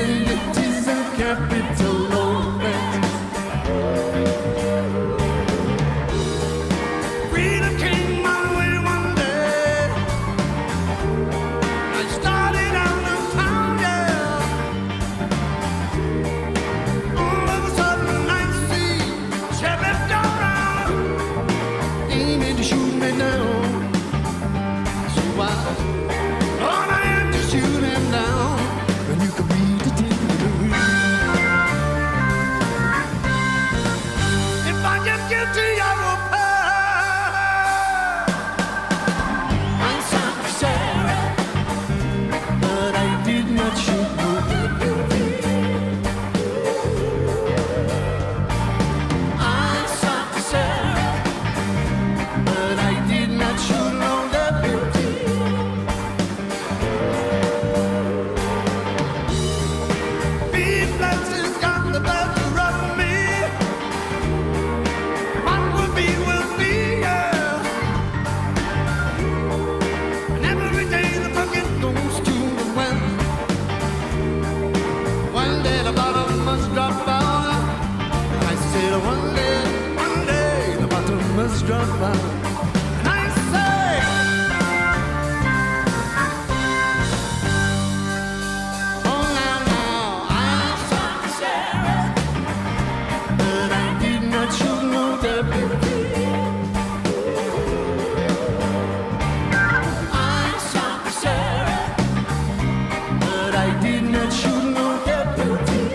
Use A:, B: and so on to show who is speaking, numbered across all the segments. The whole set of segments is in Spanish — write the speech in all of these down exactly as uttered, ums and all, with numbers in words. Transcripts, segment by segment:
A: ladies and capital romance. Freedom came my way one day. I started out of town, yeah. All of a sudden I see Sheriff Doran aiming to shoot me down. So I all I am to shoot him down, and you can read it in the room. If I get guilty, I will pay. I'm sorry, but I did not shoot no deputy. I'm sorry, but I did not shoot no deputy. One day, one day, the bottom must drop out. And I say, oh now, now, I'm sorry, but I did not shoot no deputy. I'm sorry, but I did not shoot no deputy.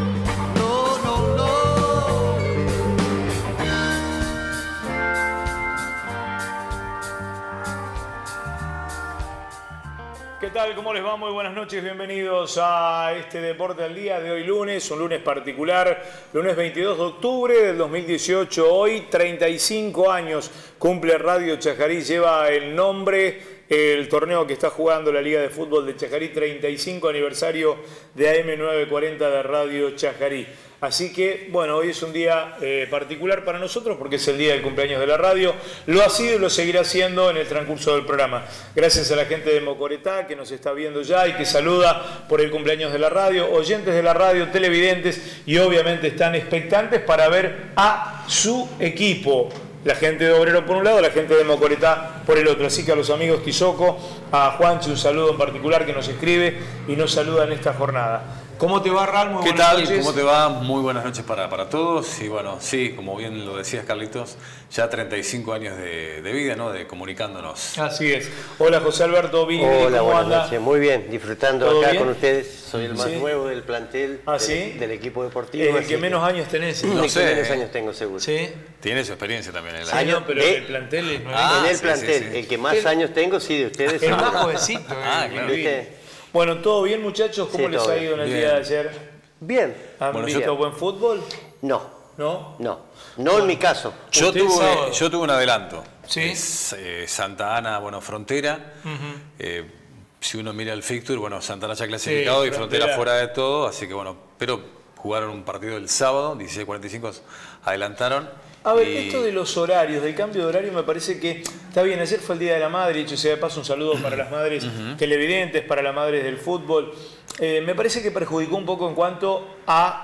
B: ¿Qué tal? ¿Cómo les va? Muy buenas noches, bienvenidos a este Deporte al Día de hoy lunes, un lunes particular, lunes veintidós de octubre del dos mil dieciocho. Hoy treinta y cinco años cumple Radio Chajarí, lleva el nombre, el torneo que está jugando la Liga de Fútbol de Chajarí, treinta y cinco aniversario de A M novecientos cuarenta de Radio Chajarí. Así que, bueno, hoy es un día eh, particular para nosotros porque es el día del cumpleaños de la radio. Lo ha sido y lo seguirá siendo en el transcurso del programa. Gracias a la gente de Mocoretá que nos está viendo ya y que saluda por el cumpleaños de la radio, oyentes de la radio, televidentes y obviamente están expectantes para ver a su equipo. La gente de Obrero por un lado, la gente de Mocoretá por el otro. Así que a los amigos Tizoco, a Juanchi un saludo en particular que nos escribe y nos saluda en esta jornada. ¿Cómo te va, Ral? Muy
C: ¿Qué
B: buenas
C: tal?
B: noches.
C: ¿Cómo te va? Muy buenas noches para, para todos. Y bueno, sí, como bien lo decías, Carlitos, ya treinta y cinco años de, de vida, ¿no? De comunicándonos.
B: Así es. Hola, José Alberto Vini.
D: Hola,
B: ¿cómo
D: buenas
B: anda?
D: noches. Muy bien, disfrutando acá
B: bien?
D: con ustedes. Soy el más
B: ¿Sí?
D: nuevo del plantel,
B: ¿Ah,
D: del,
B: sí?
D: del equipo deportivo.
B: El
D: así
B: que menos años tenés.
D: El
C: No
D: que
C: sé,
D: menos
C: eh.
D: años tengo, seguro.
B: ¿Sí?
C: Tiene su experiencia también en la
B: Ah,
D: Años
B: no, pero
D: de-
B: el plantel es nueve.
C: Ah,
D: en el
C: sí,
D: plantel,
C: sí, sí.
D: el que más
B: El-
D: años tengo, sí, de ustedes.
B: El más
D: seguro.
B: jovencito.
C: Ah,
B: el
C: claro.
B: Vini.
D: ¿Viste?
B: Bueno, ¿todo bien, muchachos? ¿Cómo
D: Sí,
B: les
D: todo
B: ha
D: bien.
B: ido en el
C: Bien.
B: día de ayer?
D: Bien.
B: ¿Han
C: Bueno,
B: visto
D: yo-
B: buen fútbol?
D: No,
B: ¿No?
D: no. No en mi caso.
C: Yo
B: Usted
C: tuve,
B: sábado.
C: yo tuve un adelanto.
B: Sí.
C: Es, eh, Santa Ana, bueno, Frontera. Eh, si uno mira el fixture, bueno, Santa Ana ya clasificado
B: Sí,
C: y Frontera
B: Frontera.
C: fuera de todo. Así que bueno, pero jugaron un partido el sábado, dieciséis cuarenta y cinco, adelantaron.
B: A ver,
C: y-
B: esto de los horarios, del cambio de horario, me parece que está bien. Ayer fue el Día de la Madre, dicho sea de paso, un saludo para las madres televidentes, para las madres del fútbol. Eh, me parece que perjudicó un poco en cuanto a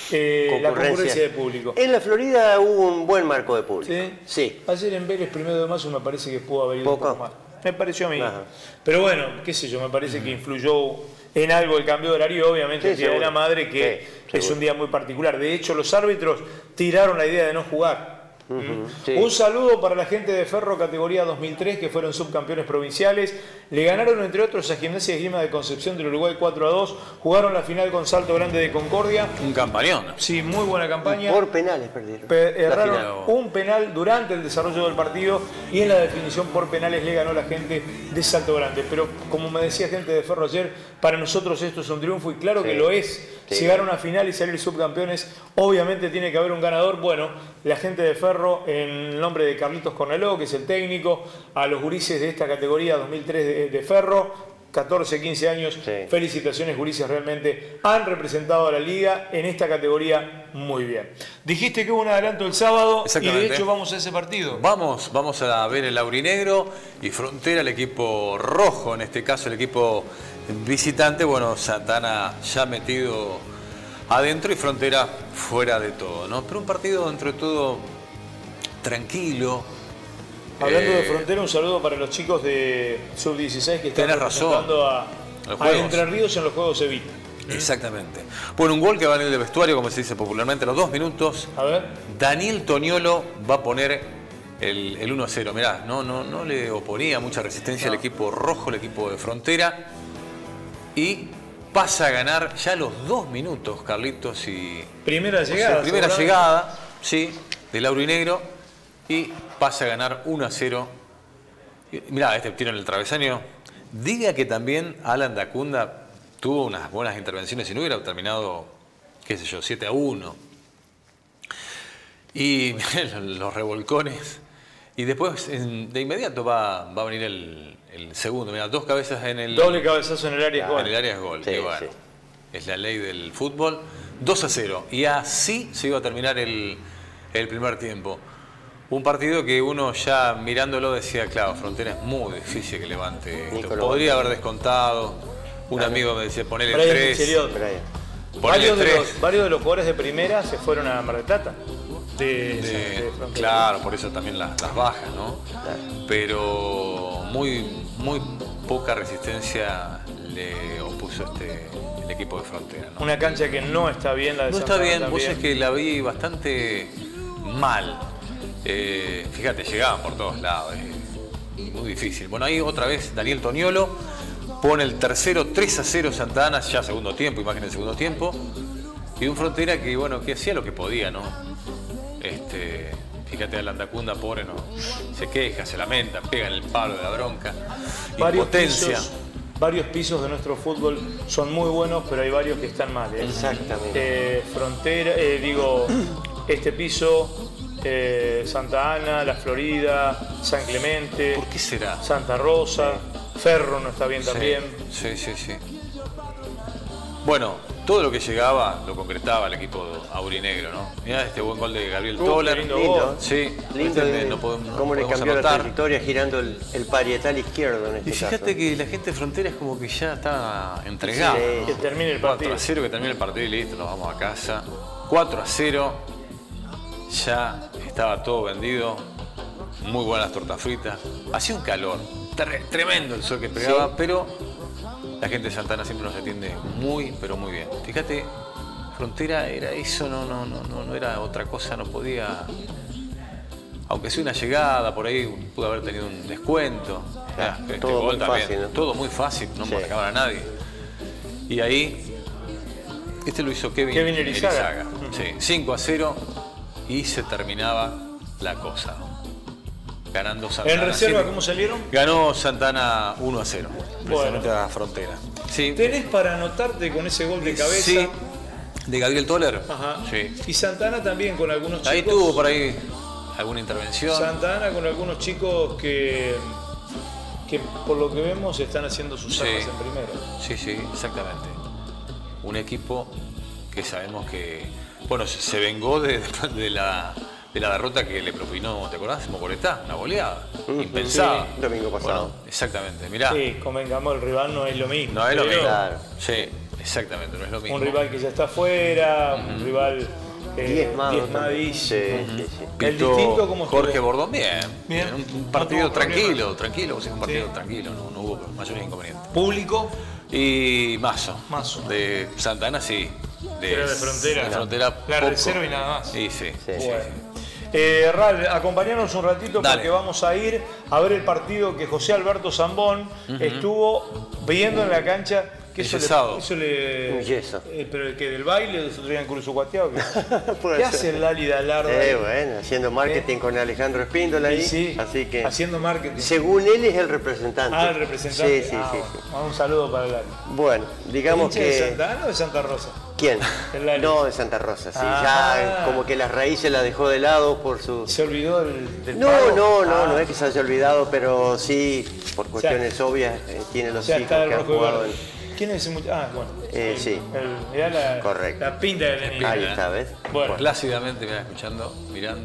B: eh, la concurrencia de público.
D: En la Florida hubo un buen marco de público.
B: ¿Sí?
D: Sí.
B: Ayer en Vélez, primero de mayo, me parece que pudo haber ido
D: ¿Poco?
B: un poco más. Me pareció a mí.
D: Ajá.
B: Pero bueno, qué sé yo, me parece que influyó en algo el cambio de horario, obviamente
D: Sí,
B: el Día de
D: seguro.
B: la Madre, que
D: Sí,
B: es
D: seguro.
B: un día muy particular. De hecho, los árbitros tiraron la idea de no jugar.
D: Ujú, sí.
B: Un saludo para la gente de Ferro categoría dos mil tres que fueron subcampeones provinciales. Le ganaron entre otros a Gimnasia y Esgrima de Concepción del Uruguay cuatro a dos. Jugaron la final con Salto Grande de Concordia.
C: Un campañón.
B: Sí, muy buena campaña.
D: Por penales perdieron.
B: Pe-
D: la
B: erraron
D: final.
B: un penal durante el desarrollo del partido y en la definición por penales le ganó la gente de Salto Grande. Pero como me decía gente de Ferro ayer, para nosotros esto es un triunfo y claro
D: Sí.
B: que lo es.
D: Sí.
B: Llegar a una final y salir subcampeones, obviamente tiene que haber un ganador. Bueno, la gente de Ferro, en el nombre de Carlitos Corneló, que es el técnico, a los gurises de esta categoría dos mil tres de, de Ferro, catorce, quince años,
D: Sí.
B: felicitaciones gurises, realmente han representado a la liga en esta categoría muy bien. Dijiste que hubo un adelanto el sábado y de
C: Exactamente.
B: hecho vamos a ese partido.
C: Vamos, vamos a ver el aurinegro y Frontera, el equipo rojo, en este caso el equipo visitante, bueno, Santana ya metido adentro y Frontera fuera de todo, ¿no? Pero un partido dentro de todo tranquilo.
B: Hablando
C: eh,
B: de Frontera, un saludo para los chicos de sub dieciséis que están
C: Tenés razón.
B: representando a,
C: Los
B: a
C: Juegos.
B: Entre Ríos en los Juegos Evita.
C: Exactamente. Bueno, un gol que va a venir del vestuario, como se dice popularmente, a los dos minutos.
B: A ver.
C: Daniel Toniolo va a poner el, el uno a cero. Mirá, no, no, no le oponía mucha resistencia
B: No.
C: al equipo rojo, el equipo de Frontera. Y pasa a ganar ya a los dos minutos, Carlitos. Y,
B: Primera
C: o sea,
B: llegada.
C: primera
B: seguramente.
C: llegada, sí, del aurinegro. Y pasa a ganar uno a cero. Y mirá, este tiro en el travesaño. Diga que también Alan Dacunda tuvo unas buenas intervenciones y no hubiera terminado, qué sé yo, siete a uno. Y los revolcones. Y después, en- de inmediato, va, va a venir el, el segundo. Mira, dos cabezas en el,
B: Doble cabezazo en el área.
C: en el área es gol.
D: Sí,
C: Y bueno,
D: sí.
C: es la ley del fútbol. dos a cero. Y así se iba a terminar el, el primer tiempo. Un partido que uno ya mirándolo decía, claro, Frontera es muy difícil que levante esto.
D: Nicolás.
C: Podría haber descontado. Un amigo me decía, ponele
B: Brian
C: tres.
B: Micheliot.
D: Brian.
C: Ponele
B: Varios de,
C: tres.
B: los, varios de los jugadores de primera se fueron a Mar del Plata. De,
C: De-
B: de Frontera.
C: claro, por eso también las, las bajas, ¿no? Pero muy, muy poca resistencia le opuso este, el equipo de Frontera, ¿no?
B: Una cancha que no está bien, la de
C: No está
B: Santana
C: bien, vos
B: también.
C: es que la vi bastante mal. Eh, fíjate, llegaban por todos lados, eh, muy difícil. Bueno, ahí otra vez Daniel Toniolo pone el tercero, tres a cero Santa Ana, ya segundo tiempo, imagen del segundo tiempo. Y un Frontera que, bueno, que hacía lo que podía, ¿no? Este, fíjate, Alan Dacunda, pobre, ¿no? Se queja, se lamenta, pega en el palo de la bronca.
B: varios
C: Impotencia.
B: pisos, varios pisos de nuestro fútbol son muy buenos, pero hay varios que están mal. ¿eh?
D: Exactamente.
B: Eh, Frontera, eh, digo, este piso, eh, Santa Ana, La Florida, San Clemente,
C: ¿Por qué será?
B: Santa Rosa, Ferro no está bien también.
C: Sí, sí, sí. Bueno, todo lo que llegaba lo concretaba el equipo aurinegro, ¿no? Mirá este buen gol de Gabriel
B: Uh, qué
C: Toller.
B: lindo
D: Lindo.
B: gol.
C: Sí,
D: Lindo
C: este
D: de-
C: no podemos, no
D: cómo le
C: podemos
D: cambió la
C: anotar.
D: trayectoria girando el, el parietal izquierdo en este
C: Y fíjate
D: caso.
C: que la gente de Frontera es como que ya está entregada.
D: Sí.
C: ¿no?
B: Que termine el
C: cuatro
B: partido.
C: a cero, que termine el partido y listo, nos vamos a casa. cuatro a cero, ya estaba todo vendido. Muy buenas tortas fritas. Hacía un calor, tre- tremendo el sol que pegaba,
D: Sí.
C: pero la gente de Santana siempre nos atiende muy, pero muy bien. Fíjate, Frontera era eso, no, no, no, no, no era otra cosa, no podía. Aunque sea una llegada, por ahí pudo haber tenido un descuento.
D: Claro,
C: Ah, este
D: todo
C: gol
D: muy
C: también,
D: fácil, ¿no?
C: todo muy fácil, no
D: Sí.
C: marcaban a nadie. Y ahí, este lo hizo Kevin,
B: Kevin Erizaga.
C: Sí, cinco a cero y se terminaba la cosa. Ganando Santana.
B: En reserva,
C: siete.
B: ¿cómo salieron?
C: Ganó Santana uno a cero.
B: Bueno.
C: Frente a la Frontera. Sí.
B: ¿Tenés para anotarte con ese gol de cabeza?
C: Sí. De Gabriel Toller.
B: Ajá.
C: Sí.
B: Y Santana también con algunos chicos.
C: Ahí tuvo por ahí alguna intervención.
B: Santana con algunos chicos que, que por lo que vemos están haciendo sus
C: Sí.
B: armas en primero.
C: Sí, sí, exactamente. Un equipo que sabemos que, bueno, se se vengó de, de la, de la derrota que le propinó, ¿te acordás? Mocoretá, una goleada. Impensada.
D: sí, domingo pasado.
C: Bueno, exactamente, mirá.
B: Sí, convengamos, el rival no es lo mismo.
C: No es lo
B: pero
C: mismo.
D: Claro.
C: Sí, exactamente, no es lo mismo.
B: Un rival que ya está afuera, un rival eh,
D: Diezmado también.
B: diezmadísimo.
D: Sí, sí, sí.
B: El
C: Pitó
B: distinto como
C: Jorge
B: estuvo.
C: Bordón, bien.
B: Bien.
C: Un, un
B: No
C: partido
B: tuvo
C: tranquilo,
B: problemas.
C: tranquilo, sí, un partido
B: Sí.
C: tranquilo, no, no hubo mayores inconvenientes.
B: Público,
C: Y Mazo.
B: Mazo.
C: De Santana, sí. De,
B: Era de Frontera.
C: de Frontera,
B: La
C: poco.
B: reserva y nada más.
C: Sí, sí.
D: Sí.
C: sí,
B: bueno.
C: sí.
B: Eh, Ral, acompañanos un ratito
C: Dale.
B: porque vamos a ir a ver el partido que José Alberto Zambón estuvo viendo en la cancha. Que eso le,
C: Enyesado.
B: eso le-
D: Un yeso.
B: eh, pero el que del baile, de otro día en Curuzucuateado. ¿Qué,
D: Puede
B: ¿Qué
D: ser.
B: hace el Lali Dalarda?
D: Eh,
B: ahí?
D: bueno, haciendo marketing con Alejandro Espíndola ahí.
B: Y sí,
D: así que,
B: haciendo marketing.
D: según él, es el representante.
B: Ah, el representante.
D: Sí, sí,
B: Ah,
D: sí.
B: bueno.
D: sí.
B: Ah, un saludo para el Lali.
D: Bueno, digamos
B: ¿El hincha de
D: que.
B: Santa Ana o de Santa Rosa?
D: ¿Quién?
B: El Lali.
D: No, de Santa Rosa, sí.
B: Ah.
D: Ya como que las raíces las dejó de lado por su.
B: ¿Se olvidó del, del
D: No,
B: pago?
D: no, no,
B: Ah,
D: no es que se haya olvidado, pero sí, por cuestiones obvias, eh, tiene
B: O
D: los
B: sea,
D: hijos
B: está el
D: que han
B: rojo y
D: jugado
B: verde.
D: en.
B: ¿Quién es ese muchacho? Ah, bueno.
D: Eh,
B: El-
D: sí.
B: el- mirá la,
D: Correcto.
B: la pinta de Lenin.
D: Ahí está, ¿ves?
B: Bueno,
C: Plácidamente, mirá, escuchando, mirando.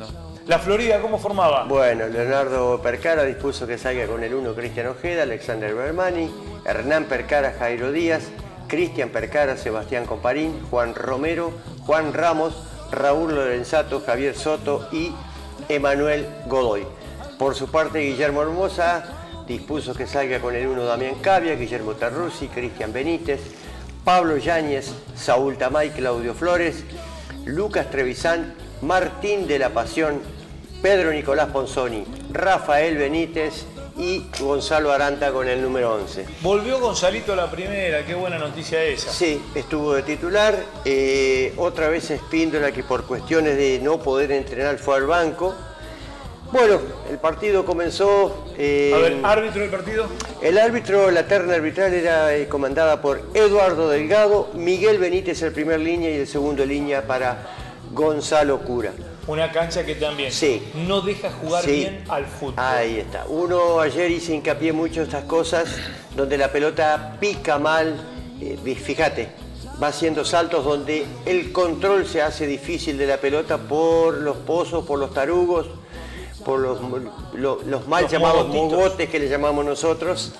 B: La Florida, ¿cómo formaba?
D: Bueno, Leonardo Percara dispuso que salga con el uno Cristian Ojeda, Alexander Bermani, Hernán Percara, Jairo Díaz, Cristian Percara, Sebastián Comparín, Juan Romero, Juan Ramos, Raúl Lorenzato, Javier Soto y Emanuel Godoy. Por su parte, Guillermo Hermosa dispuso que salga con el uno Damián Cavia, Guillermo Terruzzi, Cristian Benítez, Pablo Yáñez, Saúl Tamay, Claudio Flores, Lucas Trevisán, Martín de la Pasión, Pedro Nicolás Ponzoni, Rafael Benítez y Gonzalo Aranta con el número once.
B: Volvió Gonzalito a la primera, qué buena noticia esa.
D: Sí, estuvo de titular. Eh, otra vez Espíndola, que por cuestiones de no poder entrenar fue al banco. Bueno, el partido comenzó... Eh,
B: a ver, ¿árbitro del partido?
D: El árbitro, la terna arbitral era eh, comandada por Eduardo Delgado, Miguel Benítez el primer línea y el segundo línea para Gonzalo Cura.
B: Una cancha que también
D: sí.
B: no deja jugar
D: sí.
B: bien al fútbol.
D: Ahí está. Uno ayer hice hincapié mucho en estas cosas, donde la pelota pica mal, eh, fíjate, va haciendo saltos donde el control se hace difícil de la pelota por los pozos, por los tarugos, por los, los, los mal los llamados mogotitos. mogotes que le llamamos nosotros.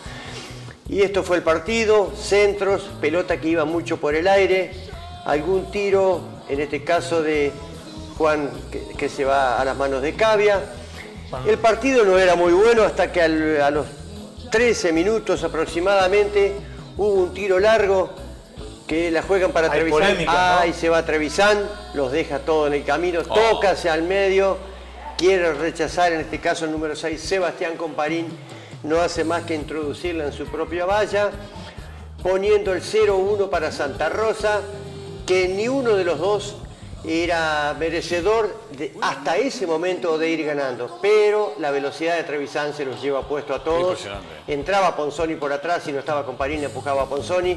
D: Y esto fue el partido, centros, pelota que iba mucho por el aire, algún tiro, en este caso de Juan que, que se va a las manos de Cavia. El partido no era muy bueno hasta que al, a los trece minutos aproximadamente hubo un tiro largo que la juegan para Trevisán. Ahí ¿no? se va Trevisán, los deja todo en el camino, oh. toca hacia el medio. Quiere rechazar, en este caso el número seis, Sebastián Comparín, no hace más que introducirla en su propia valla, poniendo el cero uno para Santa Rosa, que ni uno de los dos era merecedor de, hasta ese momento de ir ganando, pero la velocidad de Trevisán se los lleva puesto a todos. Entraba Ponzoni por atrás, si no estaba Comparín empujaba a Ponzoni.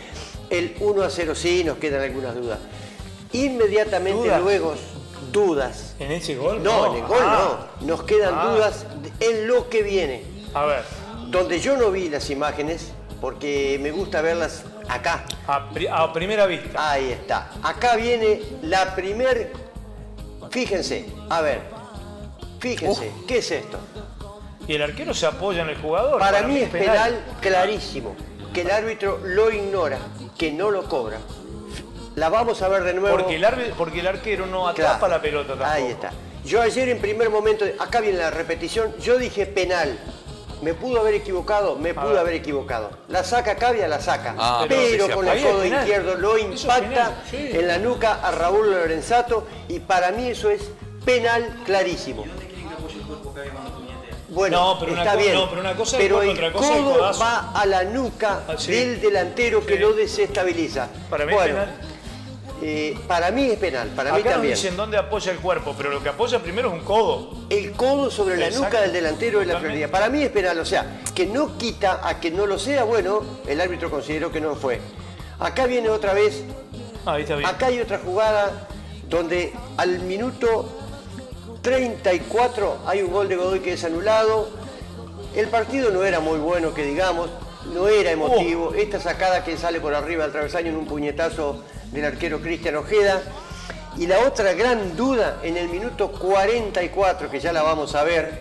D: El uno a cero sí, nos quedan algunas dudas. Inmediatamente ¿Dudas? luego... dudas.
B: ¿En ese gol?
D: No,
B: no.
D: en el gol
B: ah.
D: no. Nos quedan
B: ah.
D: dudas en lo que viene.
B: A ver.
D: Donde yo no vi las imágenes, porque me gusta verlas acá.
B: A, pri a primera vista.
D: Ahí está. Acá viene la primer... Fíjense, a ver. Fíjense, uh. ¿qué es esto?
B: Y el arquero se apoya en el jugador.
D: Para, Para mí es penal, penal clarísimo. Que el árbitro lo ignora, que no lo cobra. La vamos a ver de nuevo.
B: Porque el, árbitro, porque el arquero no atrapa claro, la pelota tampoco.
D: Ahí está. Yo ayer en primer momento, acá viene la repetición, yo dije penal. ¿Me pudo haber equivocado? Me pudo haber equivocado. La saca Cavia, la saca. Ah, pero pero con el codo izquierdo lo impacta sí. en la nuca a Raúl Lorenzato y para mí eso es penal clarísimo.
E: ¿Y dónde quieren que apoye el cuerpo Cavia cuando puñetea?
D: Bueno,
B: no, pero
D: está
B: una
D: bien,
B: no, pero una cosa
D: pero
B: es
D: el
B: otra cosa
D: codo
B: el codazo.
D: va a la nuca ah, sí. del delantero sí. que lo desestabiliza.
B: Para mí
D: bueno,
B: es penal.
D: Eh, para mí es penal, para
B: Acá
D: mí también.
B: Nos dicen dónde apoya el cuerpo, pero lo que apoya primero es un codo.
D: El codo sobre la
B: Exacto.
D: nuca del delantero de la Florida. Para mí es penal, o sea, que no quita a que no lo sea, bueno, el árbitro consideró que no fue. Acá viene otra vez,
B: Ahí está bien.
D: acá hay otra jugada donde al minuto treinta y cuatro hay un gol de Godoy que es anulado. El partido no era muy bueno, que digamos, no era emotivo. Oh. Esta sacada que sale por arriba del travesaño en un puñetazo del arquero Cristian Ojeda. Y la otra gran duda en el minuto cuarenta y cuatro, que ya la vamos a ver,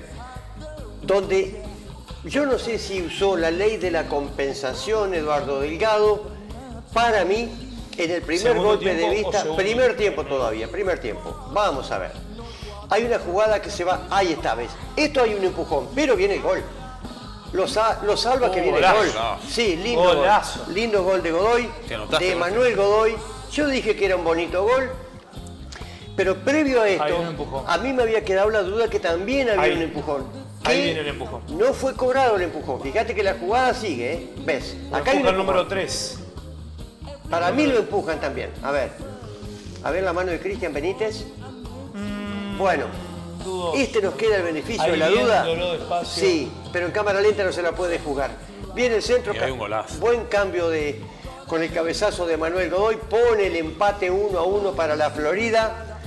D: donde yo no sé si usó la ley de la compensación Eduardo Delgado. Para mí, en el primer segundo golpe de vista, primer tiempo todavía, primer tiempo. Vamos a ver. Hay una jugada que se va, ahí está, ¿ves? Esto hay un empujón, pero viene el gol. Lo, sa lo salva oh, que viene golazo. el gol. Sí, lindo golazo. gol. Lindo gol de Godoy, de Manuel Godoy. Yo dije que era un bonito gol, pero previo a esto, a mí me había quedado la duda que también había
B: ahí,
D: un empujón.
B: Ahí viene el empujón.
D: No fue cobrado el empujón. Fíjate que la jugada sigue, ¿eh? ¿Ves?
B: Acá hay el número tres.
D: Para mí lo empujan también. A ver. A ver la mano de Cristian Benítez. Mm, bueno. Dudoso. Este nos queda el beneficio ahí de la duda. Sí, pero en cámara lenta no se la puede jugar. Viene el centro.
C: Y hay un golazo.
D: Buen cambio de... con el cabezazo de Manuel Godoy, pone el empate uno a uno para la Florida.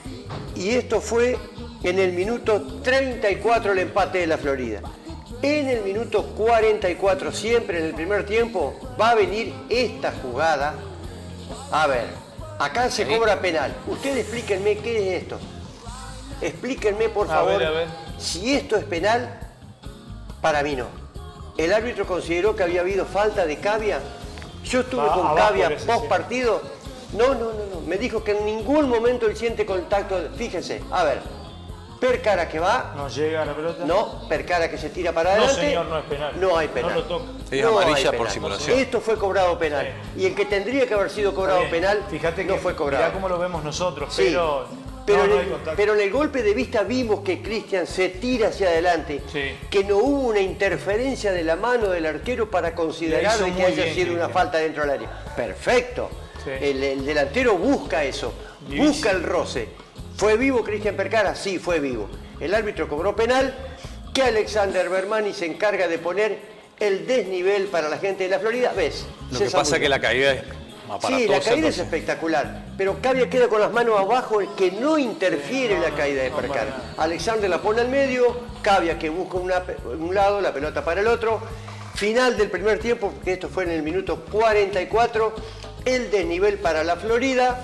D: Y esto fue en el minuto treinta y cuatro el empate de la Florida. En el minuto cuarenta y cuatro, siempre en el primer tiempo, va a venir esta jugada. A ver, acá se cobra penal. Ustedes explíquenme qué es esto. explíquenme por
B: A
D: favor
B: ver, a ver.
D: si esto es penal. Para mí no. El árbitro consideró que había habido falta de Cavia. Yo estuve
B: Ah,
D: con
B: abajo
D: Cavia
B: parece,
D: post partido. No, no, no, no. Me dijo que en ningún momento él siente contacto. Fíjense, a ver. Percara que va.
B: No llega la pelota.
D: No, Percara que se tira para
B: No,
D: adelante.
B: señor, no es penal.
D: No hay penal.
B: No lo toca.
C: Sí,
D: No
C: amarilla
D: hay
C: por
D: penal.
C: simulación.
D: Esto fue cobrado penal.
B: Sí.
D: Y el que tendría que haber sido cobrado
B: Está bien.
D: penal
B: Fíjate
D: no
B: que
D: fue cobrado.
B: mirá cómo lo vemos nosotros,
D: Sí.
B: pero,
D: Pero,
B: no,
D: en
B: no
D: el,
B: hay contacto.
D: pero en el golpe de vista vimos que Cristian se tira hacia adelante,
B: Sí.
D: que no hubo una interferencia de la mano del arquero para considerar
B: La hizo
D: de que
B: muy
D: haya
B: bien,
D: sido una
B: Cristian.
D: falta dentro del área. Perfecto.
B: Sí.
D: El, el delantero busca eso,
B: Divísimo.
D: busca el roce. ¿Fue vivo Cristian Percara? Sí, fue vivo. El árbitro cobró penal, que Alexander Bermani se encarga de poner el desnivel para la gente de la Florida. ¿Ves?
C: Lo
D: Se
C: que pasa
D: zambulló.
C: es que la caída es aparatosa.
D: Sí, la caída es
C: entonces.
D: espectacular, pero Cavia queda con las manos abajo, que no interfiere la caída de
B: no,
D: Percara.
B: para nada.
D: Alexander la pone al medio, Cavia que busca una- un lado, la pelota para el otro. Final del primer tiempo, porque esto fue en el minuto cuarenta y cuatro, el desnivel para la Florida.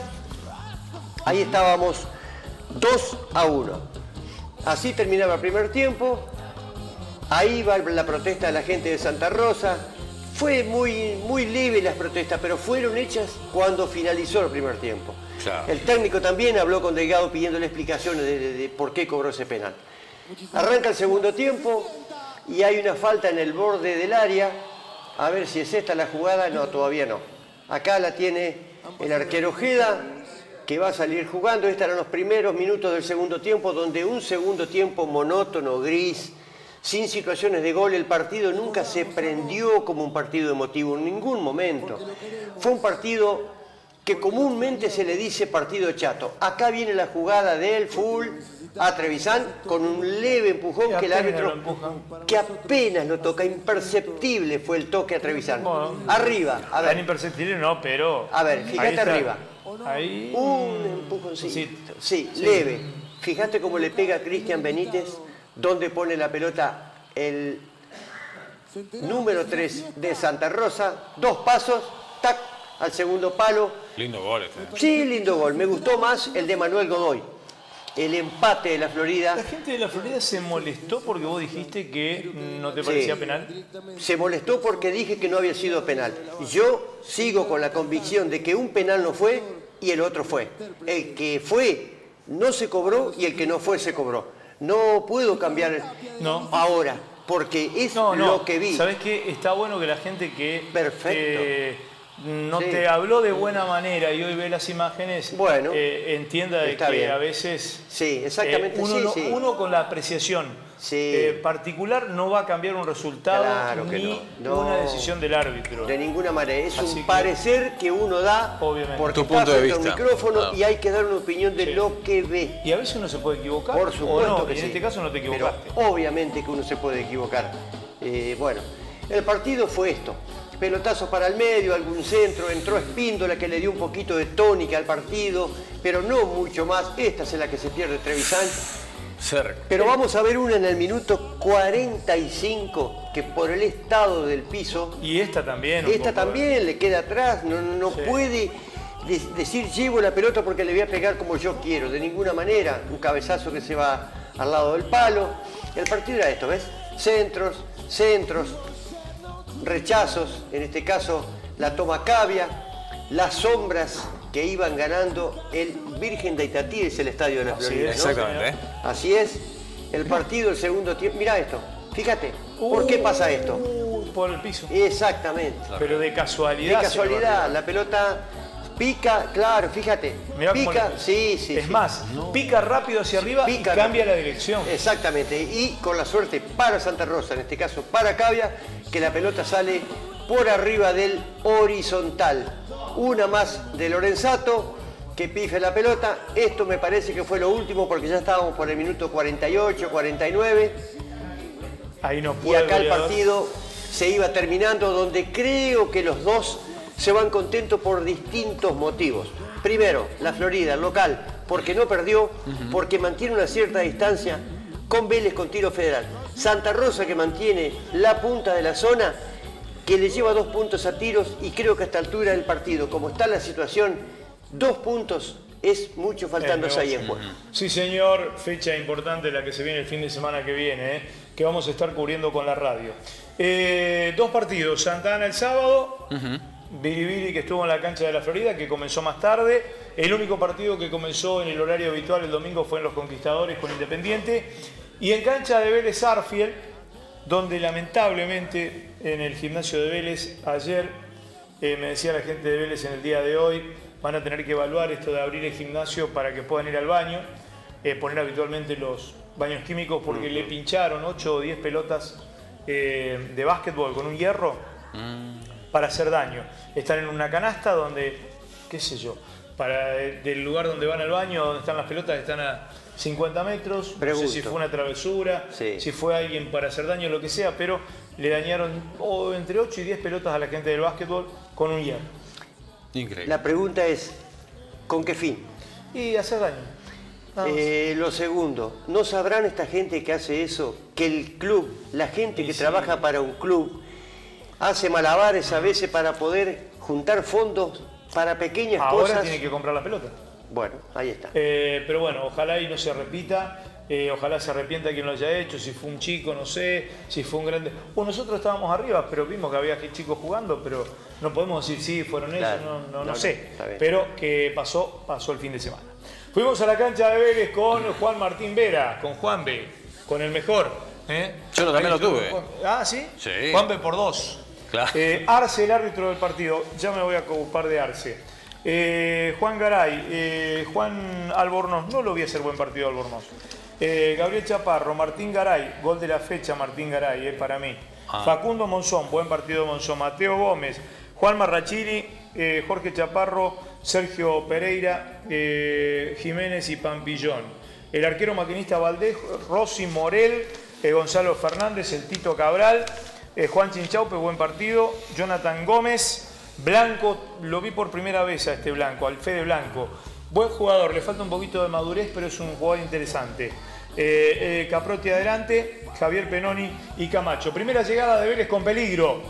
D: Ahí estábamos dos a uno. Así terminaba el primer tiempo. Ahí va la protesta de la gente de Santa Rosa. Fue muy, muy leve las protestas, pero fueron hechas cuando finalizó el primer tiempo.
C: Claro.
D: El técnico también habló con Delgado pidiéndole explicaciones de, de- de por qué cobró ese penal. Arranca el segundo tiempo y hay una falta en el borde del área. A ver si es esta la jugada. No, todavía no. Acá la tiene el arquero Ojeda, que va a salir jugando. Estos eran los primeros minutos del segundo tiempo, donde un segundo tiempo monótono, gris, sin situaciones de gol. El partido nunca se prendió como un partido emotivo en ningún momento. Fue un partido que comúnmente se le dice partido chato. Acá viene la jugada del full a Trevisan con un leve empujón
B: Que
D: que el
B: apenas
D: árbitro,
B: lo empuja.
D: que apenas lo toca, imperceptible fue el toque a Trevisan.
B: Bueno,
D: Arriba, a
B: Tan
D: ver,
B: imperceptible no, pero...
D: A ver, fíjate
B: ahí está.
D: arriba.
B: Ahí...
D: un empujoncito.
B: Sí.
D: Sí,
B: Sí.
D: leve. Fíjate cómo le pega a Cristian Benítez, donde pone la pelota el número tres de Santa Rosa. Dos pasos, tac, al segundo palo.
C: Lindo gol este.
D: Sí, lindo gol. Me gustó más el de Manuel Godoy. El empate de la Florida.
B: La gente de la Florida se molestó porque vos dijiste que no te parecía
D: Sí.
B: penal.
D: Se molestó porque dije que no había sido penal. Yo sigo con la convicción de que un penal no fue y el otro fue. El que fue no se cobró y el que no fue se cobró. No puedo cambiar
B: No.
D: ahora porque es
B: No, no.
D: lo que vi.
B: ¿Sabés qué? Está bueno que la gente que
D: Perfecto.
B: eh, no
D: Sí.
B: te habló de buena manera y hoy ve las imágenes,
D: Bueno,
B: eh, entienda de
D: está
B: que
D: bien.
B: a veces
D: Sí, exactamente,
B: eh, uno,
D: sí,
B: no-
D: sí.
B: uno con la apreciación
D: Sí.
B: eh, particular no va a cambiar un resultado
D: Claro que
B: ni
D: no. No.
B: una decisión del árbitro.
D: De ninguna manera. Es
B: Así
D: un
B: que-
D: parecer que uno da
B: Obviamente.
D: porque
C: Tu
D: está
C: punto de
D: frente a un
C: vista.
D: micrófono
C: Ah.
D: y hay que dar una opinión de
B: Sí.
D: lo que ve.
B: Y a veces uno se puede equivocar
D: Por
B: o
D: supuesto
B: no,
D: que
B: y en
D: sí.
B: este caso no te
D: Pero
B: equivocaste.
D: obviamente que uno se puede equivocar. Eh, bueno, el partido fue esto. Pelotazo para el medio, algún centro, entró Espíndola que le dio un poquito de tónica al partido, pero no mucho más. Esta es la que se pierde Trevisan.
C: Cerca.
D: Pero vamos a ver una en el minuto cuarenta y cinco, que por el estado del piso,
B: Y esta también. un
D: esta
B: poco,
D: también le queda atrás, no, no- no
B: Sí.
D: puede de- decir llevo la pelota porque le voy a pegar como yo quiero, de ninguna manera, un cabezazo que se va al lado del palo. El partido era esto, ¿ves? Centros, centros, rechazos, en este caso la toma Cavia, las sombras que iban ganando el Virgen de Itatí, es el estadio de la
B: Así
D: Florida,
B: es,
D: ¿no?
C: Exactamente, ¿eh?
D: Así es, el partido, el segundo tiempo, mira esto, fíjate, ¿por qué pasa esto?
B: Uh, por el piso.
D: Exactamente.
B: Pero de
D: De
B: casualidad. se
D: casualidad,
B: lo
D: la pelota pica, claro, fíjate.
B: Mirá cómo
D: pica,
B: le-
D: sí, sí.
B: Es
D: sí.
B: más, pica rápido hacia arriba
D: Pica
B: y cambia
D: rápido.
B: la dirección.
D: Exactamente, y con la suerte para Santa Rosa, en este caso para Cavia, que la pelota sale por arriba del horizontal. Una más de Lorenzato, que pife la pelota. Esto me parece que fue lo último porque ya estábamos por el minuto cuarenta y ocho, cuarenta y nueve.
B: Ahí no
D: Y
B: puede.
D: acá el
B: goleador.
D: partido se iba terminando, donde creo que los dos se van contentos por distintos motivos. Primero, la Florida, el local, porque no perdió, porque mantiene una cierta distancia con Vélez con tiro federal. Santa Rosa, que mantiene la punta de la zona, que le lleva dos puntos a tiros, y creo que a esta altura del partido, como está la situación, dos puntos es mucho faltándose ahí en juego.
B: Sí, señor, fecha importante la que se viene el fin de semana que viene, ¿eh? que vamos a estar cubriendo con la radio. Eh, dos partidos, Santa Ana el sábado, uh-huh. Biribiri que estuvo en la cancha de la Florida, que comenzó más tarde. El único partido que comenzó en el horario habitual el domingo fue en Los Conquistadores con Independiente. Y en cancha de Vélez Arfiel, donde lamentablemente en el gimnasio de Vélez ayer, eh, me decía la gente de Vélez en el día de hoy, van a tener que evaluar esto de abrir el gimnasio para que puedan ir al baño, eh, poner habitualmente los baños químicos porque mm. le pincharon ocho o diez pelotas eh, de básquetbol con un hierro mm. para hacer daño. Están en una canasta donde, qué sé yo, para, del lugar donde van al baño, donde están las pelotas, están a cincuenta metros,
D: Pregunto.
B: No sé si fue una travesura, sí. si fue alguien para hacer daño, lo que sea, pero le dañaron oh, entre ocho y diez pelotas a la gente del básquetbol con un hierro.
C: Increíble.
D: La pregunta es, ¿con qué fin?
B: Y hacer daño.
D: Eh, lo segundo, ¿no sabrán esta gente que hace eso, que el club, la gente
B: y
D: que
B: sí.
D: trabaja para un club, hace malabares a veces para poder juntar fondos para pequeñas
B: Ahora
D: cosas?
B: Ahora tiene que comprar la pelota.
D: Bueno, ahí está.
B: Eh, pero bueno, ojalá y no se repita. Eh, ojalá se arrepienta quien lo haya hecho, si fue un chico, no sé, si fue un grande... Bueno, nosotros estábamos arriba, pero vimos que había chicos jugando, pero no podemos decir sí, fueron ellos,
D: Claro.
B: no, no, no,
D: No,
B: sé.
D: está bien.
B: Pero que pasó, pasó el fin de semana. Fuimos a la cancha de Vélez con Juan Martín Vera, con Juan B, con el mejor. ¿eh?
C: Yo también
B: Ahí
C: lo tuve.
B: Juan... Ah, ¿sí?
C: Sí.
B: Juan B por dos.
C: Claro.
B: Eh, Arce, el árbitro del partido, ya me voy a ocupar de Arce. Eh, Juan Garay, eh, Juan Albornoz, no lo vi hacer buen partido Albornoz. Eh, Gabriel Chaparro, Martín Garay, gol de la fecha Martín Garay, eh, para mí. Ah. Facundo Monzón, buen partido Monzón. Mateo Gómez, Juan Marrachini, eh, Jorge Chaparro, Sergio Pereira, eh, Jiménez y Pampillón. El arquero maquinista Valdés, Rossi Morel, eh, Gonzalo Fernández, el Tito Cabral, eh, Juan Chinchaupe, buen partido. Jonathan Gómez. Blanco, lo vi por primera vez a este Blanco, al Fede Blanco. Buen jugador, le falta un poquito de madurez, pero es un jugador interesante. Eh, eh, Caprotti adelante, Javier Penoni y Camacho. Primera llegada de Vélez con peligro.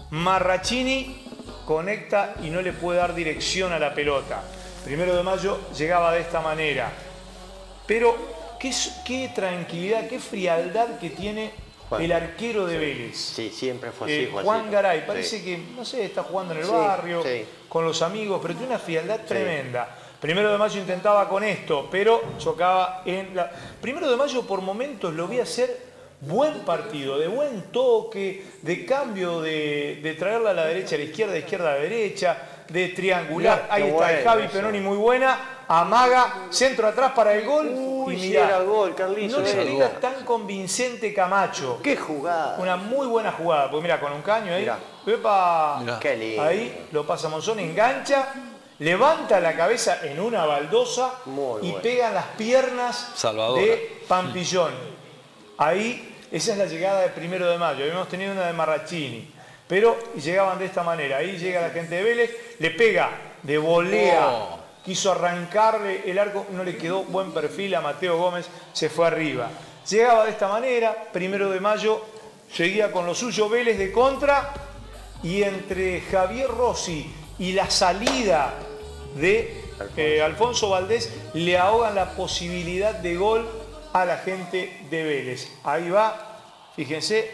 B: Marrachini conecta y no le puede dar dirección a la pelota. Primero de mayo llegaba de esta manera. Pero qué, qué tranquilidad, qué frialdad que tiene Juan. El arquero de Vélez.
D: Sí, siempre fue así.
B: Eh, Juan así. Garay, parece sí. que, no sé, está jugando en el sí, barrio, sí. con los amigos, pero tiene una frialdad sí. tremenda. Primero de mayo intentaba con esto, pero chocaba en la... Primero de mayo por momentos lo vi hacer buen partido, de buen toque, de cambio, de, de traerla a la derecha a la izquierda, de izquierda a la derecha, de triangular. Mirá, Ahí está bueno, el Javi eso. Penoni muy buena. Amaga, centro atrás para el gol.
D: Uy,
B: y mirá,
D: si era gol, Carlitos.
B: no le digas tan convincente Camacho.
D: ¡Qué jugada!
B: Una muy buena jugada. Pues mira, con un caño ahí.
D: Mirá.
B: Epa,
D: Mirá. Qué lindo.
B: Ahí lo pasa Monzón, engancha, levanta la cabeza en una baldosa
D: muy
B: y
D: bueno.
B: pega las piernas
C: Salvadora.
B: de Pampillón. Ahí, esa es la llegada de primero de mayo. Habíamos tenido una de Marrachini. Pero llegaban de esta manera. Ahí llega la gente de Vélez, le pega de volea. Oh. Quiso arrancarle el arco, no le quedó buen perfil a Mateo Gómez, se fue arriba. Llegaba de esta manera, primero de mayo, seguía con lo suyo Vélez de contra, y entre Javier Rossi y la salida de eh, Alfonso Valdés, le ahogan la posibilidad de gol a la gente de Vélez. Ahí va, fíjense,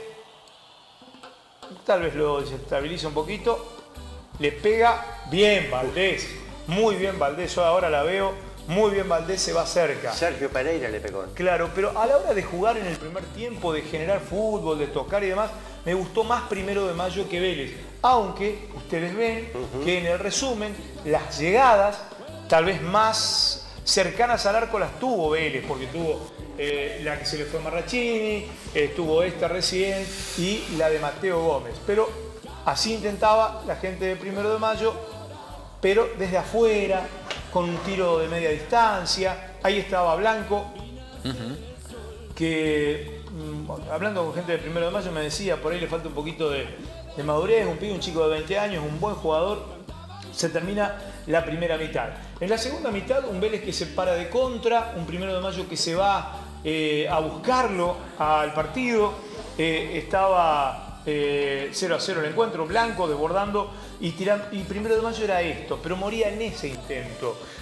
B: tal vez lo desestabiliza un poquito, le pega bien Valdés. Muy bien Valdés, yo ahora la veo, muy bien Valdés, se va cerca.
D: Sergio Pereira le pegó.
B: Claro, pero a la hora de jugar en el primer tiempo, de generar fútbol, de tocar y demás, me gustó más primero de mayo que Vélez. Aunque ustedes ven uh-huh. que en el resumen, las llegadas, tal vez más cercanas al arco las tuvo Vélez, porque tuvo eh, la que se le fue a Marrachini, eh, tuvo esta recién y la de Mateo Gómez. Pero así intentaba la gente de primero de mayo, pero desde afuera, con un tiro de media distancia. Ahí estaba Blanco, uh-huh. que mmm, hablando con gente de primero de mayo me decía, por ahí le falta un poquito de, de madurez, un pibe, un chico de veinte años, un buen jugador. Se termina la primera mitad. En la segunda mitad, un Vélez que se para de contra, un primero de mayo que se va eh, a buscarlo al partido. Eh, estaba... Eh, cero a cero el encuentro, Blanco desbordando y tirando, y primero de mayo era esto, pero moría en ese intento.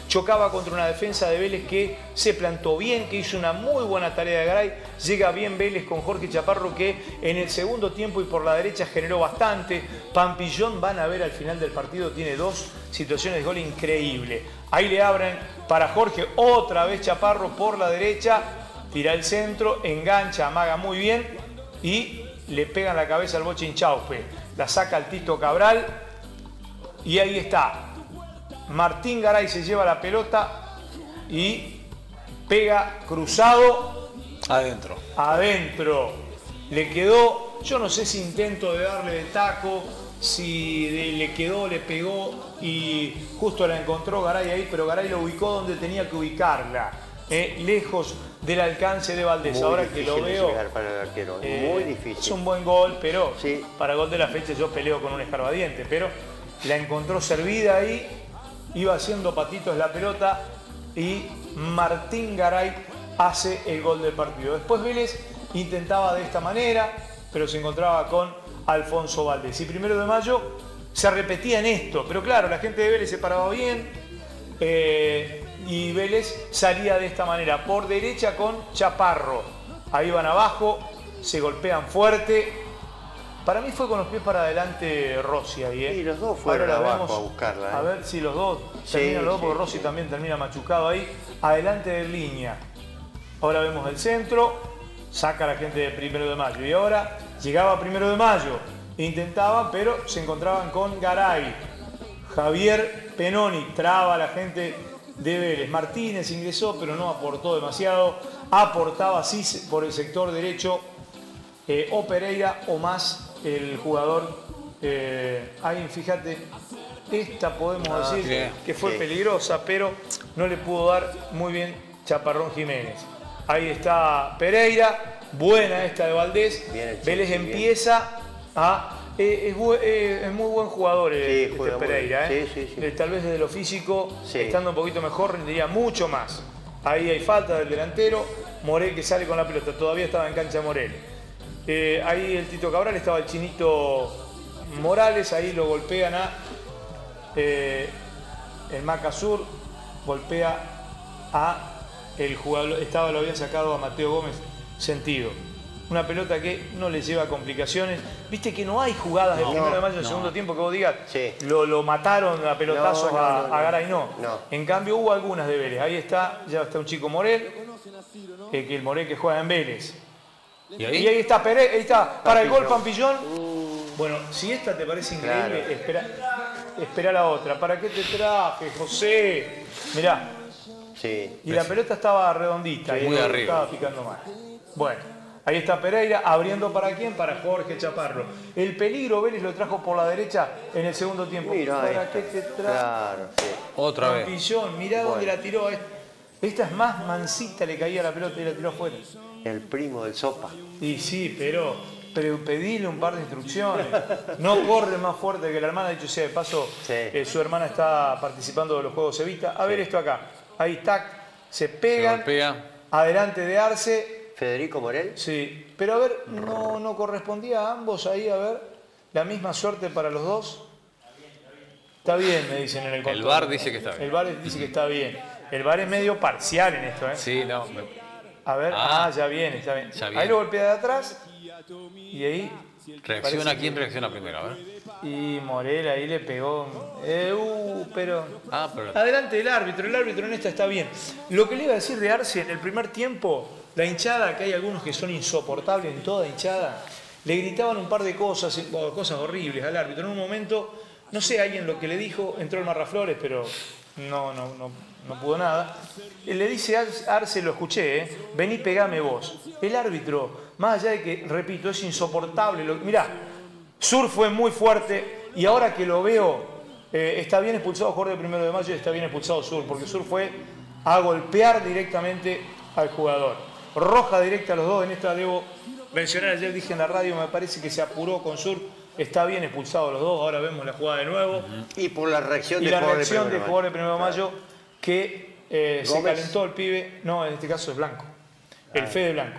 B: chocaba contra una defensa de Vélez que se plantó bien, que hizo una muy buena tarea de Garay. Llega bien Vélez con Jorge Chaparro, que en el segundo tiempo y por la derecha generó bastante. Pampillón, van a ver al final del partido, tiene dos situaciones de gol increíbles. Ahí le abren para Jorge, otra vez Chaparro por la derecha, tira el centro, engancha, amaga muy bien y le pegan la cabeza al Bocha Inchaupe. La saca el Tito Cabral y ahí está. Martín Garay se lleva la pelota y pega cruzado
C: Adentro.
B: adentro. Le quedó, yo no sé si intento de darle de taco, si de- le quedó, le pegó y justo la encontró Garay ahí, pero Garay lo ubicó donde tenía que ubicarla, eh, lejos del alcance de Valdés.
D: Muy
B: Ahora que
D: difícil
B: lo
D: de
B: veo,
D: llegar para el arquero,
B: eh,
D: muy difícil.
B: es un buen gol, pero
D: Sí.
B: para gol de la fecha yo peleo con un escarbadiente, pero la encontró servida ahí, iba haciendo patitos la pelota y Martín Garay hace el gol del partido. Después Vélez intentaba de esta manera, pero se encontraba con Alfonso Valdés. Y primero de mayo se repetía en esto, pero claro, la gente de Vélez se paraba bien eh, y Vélez salía de esta manera, por derecha con Chaparro. Ahí van abajo, se golpean fuerte. Para mí fue con los pies para adelante Rossi ahí, ¿eh?
D: Sí, los dos fueron
B: Ahora la
D: abajo
B: vemos,
D: a buscarla, ¿eh?
B: A ver si los dos
D: Sí,
B: terminan los dos,
D: sí,
B: porque Rossi
D: sí.
B: también termina machucado ahí. Adelante de línea. Ahora vemos el centro, saca a la gente de Primero de Mayo. Y ahora llegaba Primero de Mayo, intentaba, pero se encontraban con Garay. Javier Penoni traba a la gente de Vélez. Martínez ingresó, pero no aportó demasiado. Aportaba sí por el sector derecho eh, o Pereira o más el jugador. Eh, ahí, fíjate, esta podemos
D: Ah,
B: decir
C: bien.
B: que fue
D: Sí.
B: peligrosa, pero no le pudo dar muy bien Chaparrón Jiménez. Ahí está Pereira, buena esta de Valdés.
D: Bien el
B: Vélez
D: Chiqui, bien.
B: empieza a... eh, es, bu- eh, es muy buen jugador eh,
D: Sí,
B: este
D: juega muy
B: Pereira.
D: bien.
B: eh.
D: Sí, sí, sí.
B: Eh, Tal vez desde lo físico,
D: Sí.
B: estando un poquito mejor, rendiría mucho más. Ahí hay falta del delantero. Morel que sale con la pelota, todavía estaba en cancha Morel. Eh, ahí el Tito Cabral, estaba el Chinito Morales, ahí lo golpean a eh, el Macasur, golpea a el jugador, estaba, lo habían sacado a Mateo Gómez Sentido. Una pelota que no le lleva complicaciones. Viste que no hay jugadas de
D: No,
B: primero de mayo en
C: no.
B: segundo tiempo que vos digas,
D: Sí.
B: lo, lo mataron a pelotazos
D: No, no,
B: a,
D: no, no.
B: a Garay, no.
D: No.
B: En cambio hubo algunas de Vélez. Ahí está, ya está un chico Morel, eh, que el Morel que juega en Vélez.
C: ¿Y ahí?
B: Y ahí está Pérez, ahí está, para el gol
D: Pampillón.
B: Pampillón. Bueno, si esta te parece increíble,
D: Claro.
B: espera, espera la otra. ¿Para qué te traje, José? Mirá,
D: Sí.
B: y la pelota estaba redondita.
C: Sí,
B: y
C: muy
B: no
C: arriba.
B: estaba picando mal. Bueno, ahí está Pereira, abriendo para quién, para Jorge Chaparro. El peligro Vélez lo trajo por la derecha en el segundo tiempo.
D: Mira
B: ¿Para
D: esta.
B: qué te traje?
D: Claro, sí.
C: Otra vez.
B: Pampillón, mirá dónde la tiró. Esta es más mansita, le caía la pelota y la tiró afuera.
D: El primo del Sopa.
B: Y sí, pero, pero pedile un par de instrucciones. No corre más fuerte que la hermana. Dicho sea de paso,
D: Sí.
B: eh, su hermana está participando de los Juegos Evita. A ver esto acá. Ahí, tac, se pegan.
C: golpea.
B: Adelante de Arce.
D: Federico Morel.
B: Sí, pero a ver, no, no correspondía a ambos ahí, a ver. La misma suerte para los dos. Está bien, me dicen en el control.
C: El V A R dice que está bien.
B: El V A R dice que está bien. El V A R es medio parcial en esto, ¿eh?
C: Sí, no. me-
B: A ver, ah,
C: Ah,
B: ya viene, ya viene.
C: ya
B: Ahí
C: viene.
B: lo golpea de atrás y ahí.
C: Reacciona,
B: parece
C: ¿quién
B: que-
C: reacciona primero? A ver.
B: Y Morel ahí le pegó. Eh, uh, pero.
C: Ah, pero.
B: Adelante el árbitro, el árbitro en esta está bien. Lo que le iba a decir de Arce en el primer tiempo, la hinchada, que hay algunos que son insoportables en toda hinchada, le gritaban un par de cosas, eh, cosas horribles al árbitro. En un momento, no sé, alguien lo que le dijo, entró el Marraflores, pero no, no, no, no pudo nada. Él le dice a Arce, lo escuché, eh, vení, pegame vos. El árbitro, más allá de que, repito, es insoportable. Lo, mirá, Sur fue muy fuerte y ahora que lo veo, eh, está bien expulsado Jorge Primero de Mayo y está bien expulsado Sur, porque Sur fue a golpear directamente al jugador. Roja directa a los dos, en esta debo mencionar, ayer dije en la radio, me parece que se apuró con Sur, está bien expulsado los dos, ahora vemos la jugada de nuevo.
D: Y por la reacción
B: Y
D: de
B: la
D: jugador de
B: reacción
D: Primero
B: del
D: de
B: jugador de
D: Mayo.
B: Primero de Mayo, que eh, se
D: Gómez.
B: calentó el pibe, no, en este caso es Blanco, el Fede Blanco.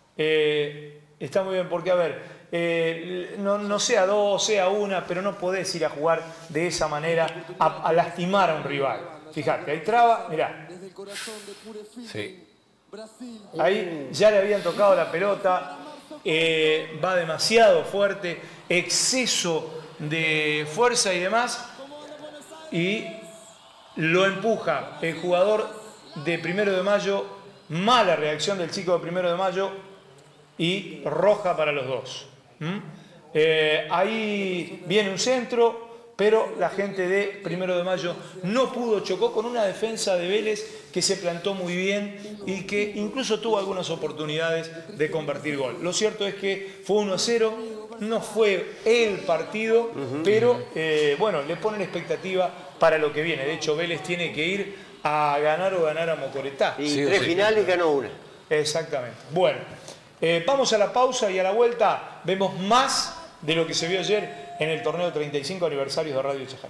B: Eh, está muy bien, porque a ver, eh, no, no sea dos, sea una, pero no podés ir a jugar de esa manera a, a lastimar a un rival. Fíjate, ahí traba, mirá.
C: Sí.
B: Ahí ya le habían tocado la pelota, eh, va demasiado fuerte, exceso de fuerza y demás, y lo empuja el jugador de Primero de Mayo, mala reacción del chico de Primero de Mayo y roja para los dos. ¿Mm? Eh, ahí viene un centro, pero la gente de Primero de Mayo no pudo, chocó con una defensa de Vélez que se plantó muy bien y que incluso tuvo algunas oportunidades de convertir gol. Lo cierto es que fue uno a cero, no fue el partido, uh-huh. pero eh, bueno, le ponen expectativa para lo que viene. De hecho, Vélez tiene que ir a ganar o ganar a Mocoretá.
D: Y
C: sí,
D: tres
C: sí.
D: finales ganó una.
B: Exactamente. Bueno, eh, vamos a la pausa y a la vuelta vemos más de lo que se vio ayer en el torneo treinta y cinco aniversarios de Radio Chajarí.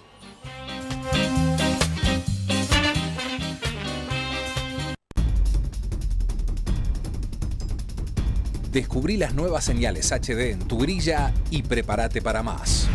F: Descubrí las nuevas señales H D en tu grilla y prepárate para más.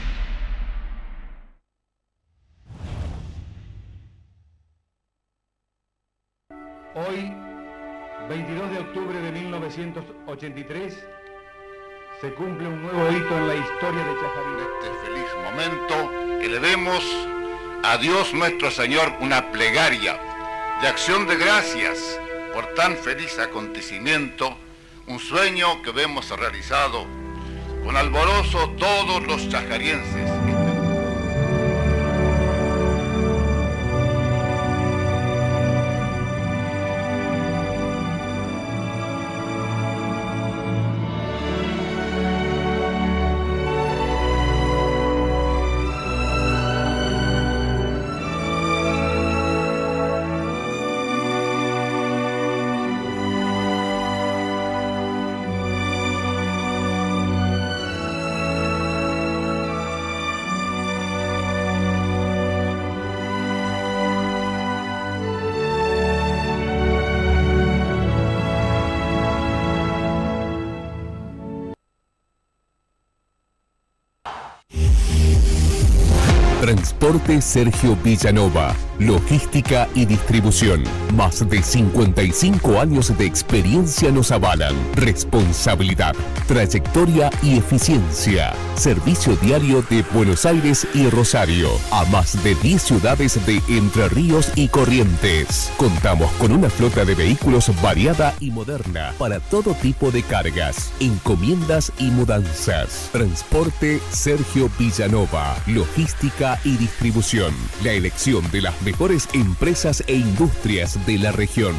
G: Hoy, veintidós de octubre de mil novecientos ochenta y tres, se cumple un nuevo hito en la historia de Chajarí.
H: En este feliz momento, elevemos a Dios nuestro Señor una plegaria de acción de gracias por tan feliz acontecimiento, un sueño que vemos realizado con alborozo todos los chajarienses.
I: Transporte Sergio Villanova, logística y distribución. Más de cincuenta y cinco años de experiencia nos avalan. Responsabilidad, trayectoria y eficiencia. Servicio diario de Buenos Aires y Rosario a más de diez ciudades de Entre Ríos y Corrientes. Contamos con una flota de vehículos variada y moderna para todo tipo de cargas, encomiendas y mudanzas. Transporte Sergio Villanova, logística y distribución. La elección de las mejores empresas e industrias de la región.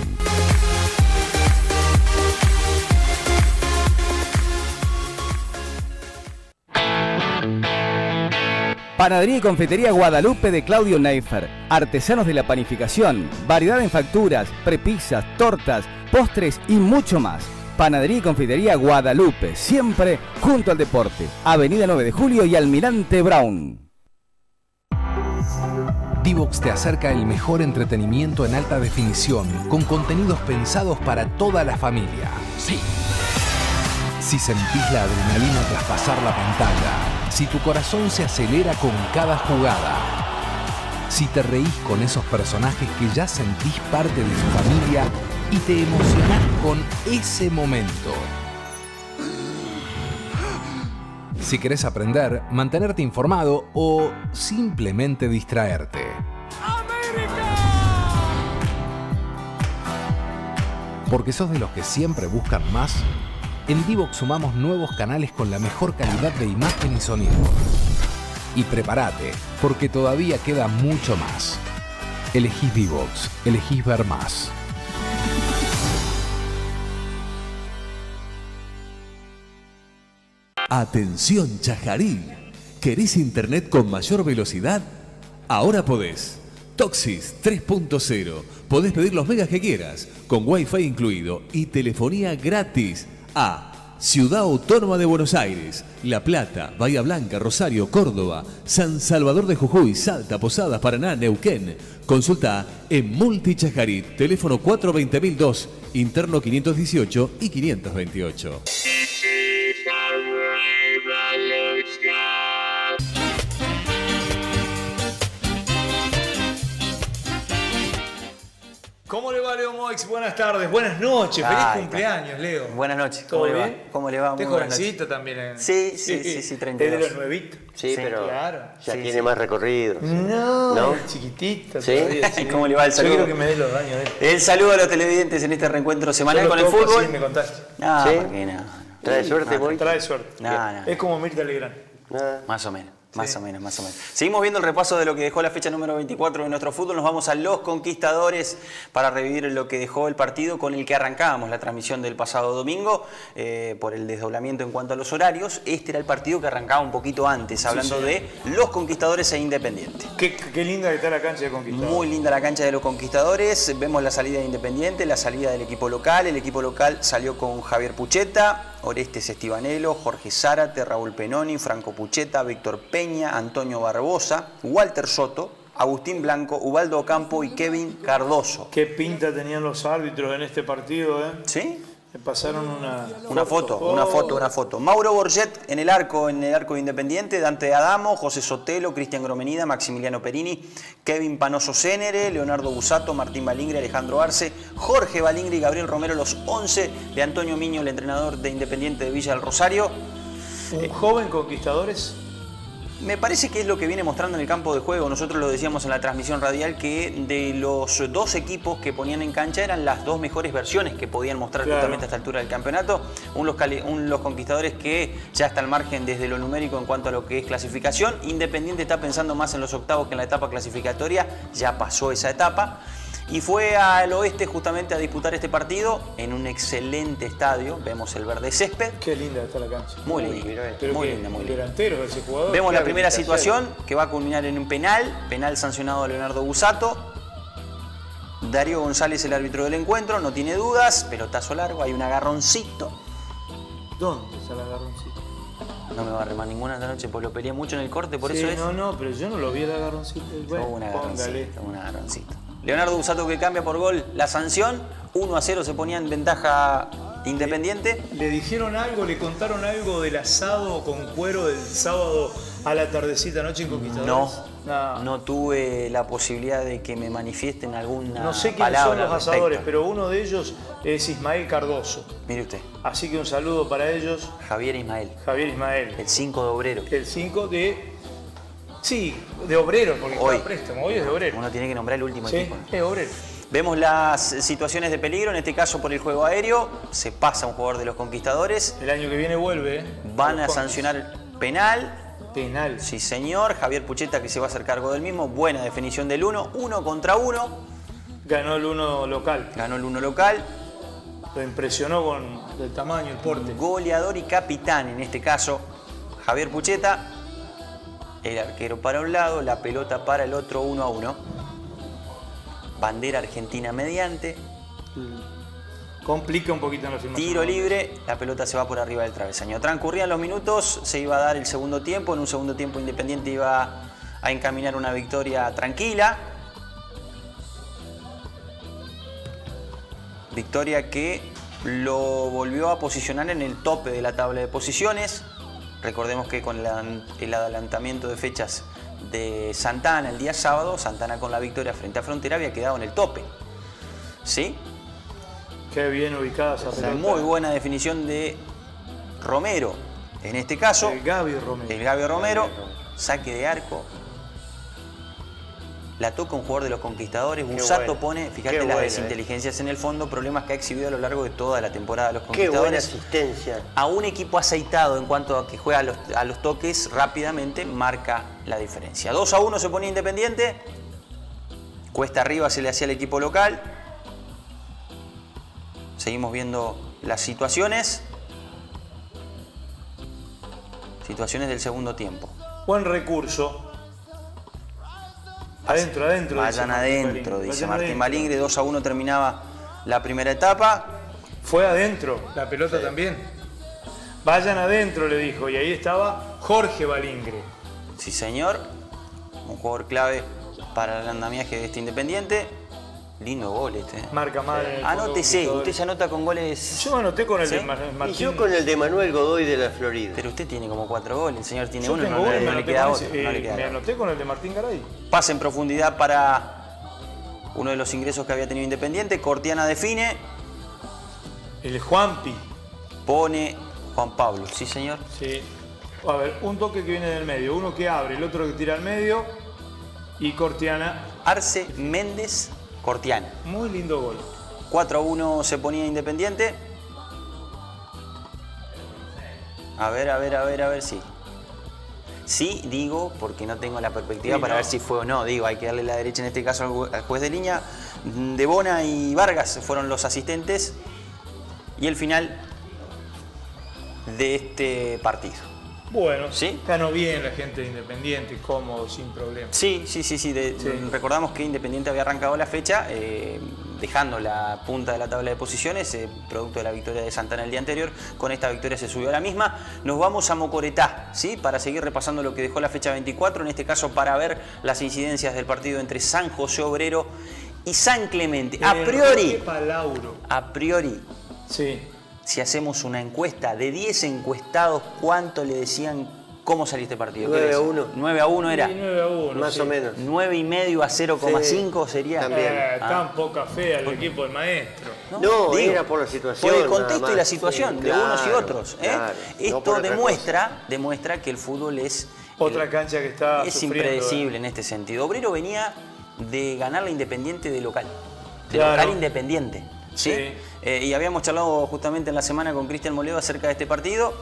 J: Panadería y Confitería Guadalupe de Claudio Neifer. Artesanos de la panificación, variedad en facturas, prepisas, tortas, postres y mucho más. Panadería y Confitería Guadalupe, siempre junto al deporte. Avenida nueve de Julio y Almirante Brown.
F: Divox te acerca el mejor entretenimiento en alta definición, con contenidos pensados para toda la familia. Sí. Si sentís la adrenalina tras pasar la pantalla, si tu corazón se acelera con cada jugada, si te reís con esos personajes que ya sentís parte de su familia y te emocionás con ese momento. Si querés aprender, mantenerte informado o simplemente distraerte. ¡América! Porque sos de los que siempre buscan más, en Divox sumamos nuevos canales con la mejor calidad de imagen y sonido. Y prepárate, porque todavía queda mucho más. Elegís Divox, elegís ver más.
K: Atención Chajarí, ¿querés internet con mayor velocidad? Ahora podés. Toxis tres punto cero. Podés pedir los megas que quieras, con Wi-Fi incluido y telefonía gratis a Ciudad Autónoma de Buenos Aires, La Plata, Bahía Blanca, Rosario, Córdoba, San Salvador de Jujuy, Salta, Posadas, Paraná, Neuquén. Consulta en Multichajarí, teléfono cuatro veinte mil dos, interno quinientos dieciocho y quinientos veintiocho.
B: ¿Cómo le va, Leo Moix? Buenas tardes, buenas noches, feliz
E: Ay,
B: cumpleaños, Leo.
E: Buenas noches.
B: ¿Todo
E: ¿Cómo le
B: bien?
E: va? ¿Cómo le va?
B: Usted
E: Muy buenas
B: jovencito
E: noches.
B: también. ¿eh?
E: Sí, sí, sí, sí, treinta y dos.
B: Es de los nuevitos.
D: Sí,
E: Sí,
D: pero
B: claro.
D: ya
E: Sí,
D: tiene
E: sí.
D: más recorrido.
B: No,
D: ¿No?
B: chiquitito.
D: ¿Sí?
B: todavía, sí.
E: ¿Cómo le va el
B: Yo
E: saludo?
B: quiero que me dé los daños de él.
E: El saludo a los televidentes en este reencuentro semanal
B: Yo
E: con
B: lo
E: el
B: toco
E: fútbol.
B: así, me contaste.
E: No,
D: ¿Sí?
E: ¿por qué no?
D: ¿Trae suerte, Boy?
B: Trae suerte.
E: No, no.
B: Es como Mirta Legrand.
D: Nada.
E: Más o menos. Más
B: Sí.
E: o menos, más o menos. Seguimos viendo el repaso de lo que dejó la fecha número veinticuatro de nuestro fútbol. Nos vamos a Los Conquistadores para revivir lo que dejó el partido con el que arrancábamos la transmisión del pasado domingo eh, por el desdoblamiento en cuanto a los horarios. Este era el partido que arrancaba un poquito antes, hablando
B: sí.
E: de Los Conquistadores e Independiente.
B: Qué, qué linda que está la cancha de Conquistadores.
E: Muy linda la cancha de Los Conquistadores. Vemos la salida de Independiente, la salida del equipo local. El equipo local salió con Javier Pucheta, Orestes Estibanelo, Jorge Zárate, Raúl Penoni, Franco Pucheta, Víctor Peña, Antonio Barbosa, Walter Soto, Agustín Blanco, Ubaldo Ocampo y Kevin Cardoso.
B: Qué pinta tenían los árbitros en este partido, ¿eh?
E: ¿Sí?
B: Me pasaron una,
E: Una foto, una foto, una foto. Mauro Borget en el arco, en el arco de Independiente, Dante Adamo, José Sotelo, Cristian Gromenida, Maximiliano Perini, Kevin Panoso Cénere, Leonardo Busato, Martín Balingre, Alejandro Arce, Jorge Balingre y Gabriel Romero, los once de Antonio Miño, el entrenador de Independiente de Villa del Rosario.
B: Un joven Conquistadores.
E: Me parece que es lo que viene mostrando en el campo de juego. Nosotros lo decíamos en la transmisión radial que de los dos equipos que ponían en cancha eran las dos mejores versiones que podían mostrar
B: Claro.
E: justamente a esta altura del campeonato. Un los, cali- un los Conquistadores que ya está al margen desde lo numérico en cuanto a lo que es clasificación. Independiente está pensando más en los octavos que en la etapa clasificatoria. Ya pasó esa etapa. Y fue al oeste justamente a disputar este partido en un excelente estadio. Vemos el verde césped.
B: Qué linda está la cancha.
E: Muy
D: Uy,
E: linda,
D: mirá esto.
B: Pero
E: muy
B: que
E: linda, muy linda.
B: delantero ese jugador.
E: Vemos
D: Qué
E: la primera
D: habilitación.
E: situación que va a culminar en un penal, penal sancionado a Leonardo Busato. Darío González, el árbitro del encuentro, no tiene dudas, pelotazo largo, hay un agarroncito.
B: ¿Dónde está el agarroncito?
E: No me va a remar ninguna esta noche, pues lo peleé mucho en el corte, por
B: Sí,
E: eso es.
B: no, no, pero yo no lo vi el agarroncito. Bueno,
E: un
B: póngale.
E: agarroncito, un agarroncito. Leonardo Busato que cambia por gol la sanción, uno a cero se ponía en ventaja Independiente.
B: ¿Le dijeron algo, le contaron algo del asado con cuero del sábado a la tardecita noche en Conquistadores?
E: No,
B: No.
E: no tuve la posibilidad de que me manifiesten alguna
B: No sé quiénes
E: palabra
B: son los
E: al
B: asadores,
E: respecto.
B: pero uno de ellos es Ismael Cardoso.
E: Mire usted,
B: Así que un saludo para ellos,
E: Javier Ismael,
B: Javier Ismael.
E: el cinco de obrero.
B: El cinco de... Sí, de obrero, porque
E: Hoy.
B: está préstamo. Hoy es de obrero.
E: Uno tiene que nombrar el último
B: Sí,
E: equipo.
B: es obrero.
E: Vemos las situaciones de peligro, en este caso por el juego aéreo. Se pasa un jugador de los Conquistadores.
B: El año que viene vuelve, ¿eh?
E: Van a
B: Los
E: sancionar penal.
B: Penal.
E: Sí, señor. Javier Pucheta que se va a hacer cargo del mismo. Buena definición del uno. Uno contra uno.
B: Ganó el uno local.
E: Ganó el uno local.
B: Lo impresionó con el tamaño, el porte.
E: Goleador y capitán, en este caso, Javier Pucheta. El arquero para un lado, la pelota para el otro, uno a uno. Bandera argentina mediante.
B: Complica un poquito en la afirmación.
E: Tiro libre, la pelota se va por arriba del travesaño. Transcurrían los minutos, se iba a dar el segundo tiempo. En un segundo tiempo Independiente iba a encaminar una victoria tranquila. Victoria que lo volvió a posicionar en el tope de la tabla de posiciones. Recordemos que con el adelantamiento de fechas de Santana el día sábado, Santana con la victoria frente a Frontera había quedado en el tope. ¿Sí?
B: Qué bien ubicada esa
E: Una
B: pelota.
E: muy buena definición de Romero. En este caso,
B: El Gaby Romero.
E: el Gaby Romero, saque de arco. La toca un jugador de los Conquistadores.
D: Qué
E: Busato
D: buena.
E: pone, fíjate
D: Qué
E: las
D: buena,
E: desinteligencias en el fondo, problemas que ha exhibido a lo largo de toda la temporada de los
D: Qué buena
E: Conquistadores.
D: asistencia.
E: A un equipo aceitado en cuanto a que juega a los, a los toques rápidamente, marca la diferencia. dos a uno se ponía Independiente. Cuesta arriba se le hacía al equipo local. Seguimos viendo las situaciones. Situaciones del segundo tiempo.
B: Buen recurso. Adentro, adentro. dice
E: Vayan
B: Martín
E: adentro,
B: Balingre.
E: dice
B: Vayan
E: Martín
B: adentro.
E: Balingre. dos a uno terminaba la primera etapa.
B: Fue adentro, la pelota también. Vayan adentro, le dijo. Y ahí estaba Jorge Balingre.
E: Sí, señor. Un jugador clave para el andamiaje de este Independiente. Lindo gol este. ¿eh?
B: Marca mal. en el
E: Anótese,
B: juego.
E: usted se anota con goles.
B: Yo anoté con el
E: ¿Sí?
B: de Mar-
D: Y
B: Martín.
D: yo con el de Manuel Godoy de la Florida.
E: Pero usted tiene como cuatro goles, el señor tiene
B: Yo
E: uno,
B: tengo
E: no,
B: uno,
E: no
B: me
E: le
B: anoté
E: queda
B: con
E: otro.
B: ese,
E: no le
B: eh,
E: queda
B: me
E: otro.
B: anoté con el de Martín Garay.
E: Pase en profundidad para uno de los ingresos que había tenido Independiente. Cortiana define.
B: El Juanpi.
E: Pone Juan Pablo, ¿sí señor?
B: Sí. A ver, un toque que viene del medio, uno que abre, el otro que tira al medio y Cortiana.
E: Arce, Méndez, Cortiana.
B: Muy lindo gol.
E: cuatro a uno se ponía Independiente. A ver, a ver, a ver, a ver, sí. Sí, digo, porque no tengo la perspectiva
B: Sí,
E: para
B: no.
E: ver si fue o no. Digo, hay que darle la derecha en este caso al ju- al juez de línea. De Bona y Vargas fueron los asistentes. Y el final de este partido.
B: Bueno,
E: ¿Sí?
B: ganó bien la gente de Independiente, cómodo, sin problema.
E: Sí, sí, sí, sí. de-
B: Sí.
E: Recordamos que Independiente había arrancado la fecha eh, dejando la punta de la tabla de posiciones, eh, producto de la victoria de Santana el día anterior. Con esta victoria se subió a la misma. Nos vamos a Mocoretá, ¿sí? Para seguir repasando lo que dejó la fecha veinticuatro, en este caso para ver las incidencias del partido entre San José Obrero y San Clemente. A
B: El
E: priori,
B: Roque Palauro.
E: a priori,
B: Sí.
E: si hacemos una encuesta de diez encuestados, ¿cuánto le decían cómo salió este partido? ¿Qué
D: nueve a
E: decían?
D: uno.
E: nueve a uno era.
B: Sí, nueve a uno,
D: Más
B: sí.
D: o menos.
E: nueve y medio a cero coma cinco
D: Sí,
E: sería.
D: también.
B: Eh,
E: Ah.
B: Tan poca fe al equipo del maestro.
D: No,
E: Digo,
D: era por la situación.
E: Por el
D: nada
E: contexto y
D: más.
E: la situación
D: Sí,
E: de unos y
D: claro,
E: otros. ¿eh?
D: claro, no
E: Esto
D: por otra
E: demuestra, demuestra que el fútbol es,
B: Otra cancha que está
E: es
B: sufriendo,
E: impredecible
B: eh.
E: en este sentido. Obrero venía de ganar la Independiente de local. De
B: Claro.
E: local Independiente. ¿sí?
B: Sí.
E: Eh, y habíamos charlado justamente en la semana con Cristian Moledo acerca de este partido.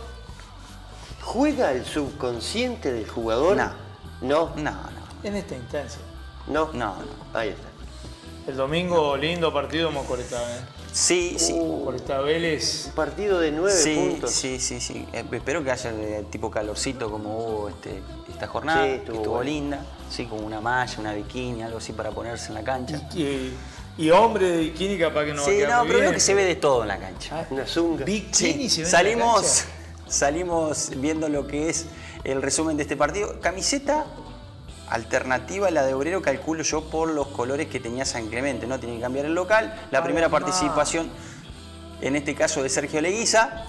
D: ¿Juega el subconsciente del jugador?
E: No.
D: No,
E: No, no,
B: En esta instancia.
D: no.
E: no, no.
D: Ahí está.
B: El domingo, lindo partido en Mocoretá, ¿eh?
E: Sí, sí.
B: Mocoretá Vélez.
D: Un partido de nueve
E: Sí,
D: puntos.
E: sí, sí, sí. Eh, espero que haya eh, tipo calorcito como hubo este, esta jornada.
D: Sí,
E: que
D: estuvo
E: estuvo
D: bueno.
E: linda. Sí, como una malla, una bikini, algo así para ponerse en la cancha.
B: Y, y hombre de bikini capaz que no va a
E: Sí,
B: quedar
E: no,
B: muy
E: pero veo
B: bien.
E: que se ve de todo en la cancha.
D: Una zunga.
B: Bikini
E: Sí,
B: se ve en la
E: salimos,
B: cancha.
E: salimos viendo lo que es el resumen de este partido. Camiseta alternativa a la de Obrero, calculo yo, por los colores que tenía San Clemente. No tiene que cambiar el local. La primera
B: Además.
E: participación, en este caso, de Sergio Leguiza.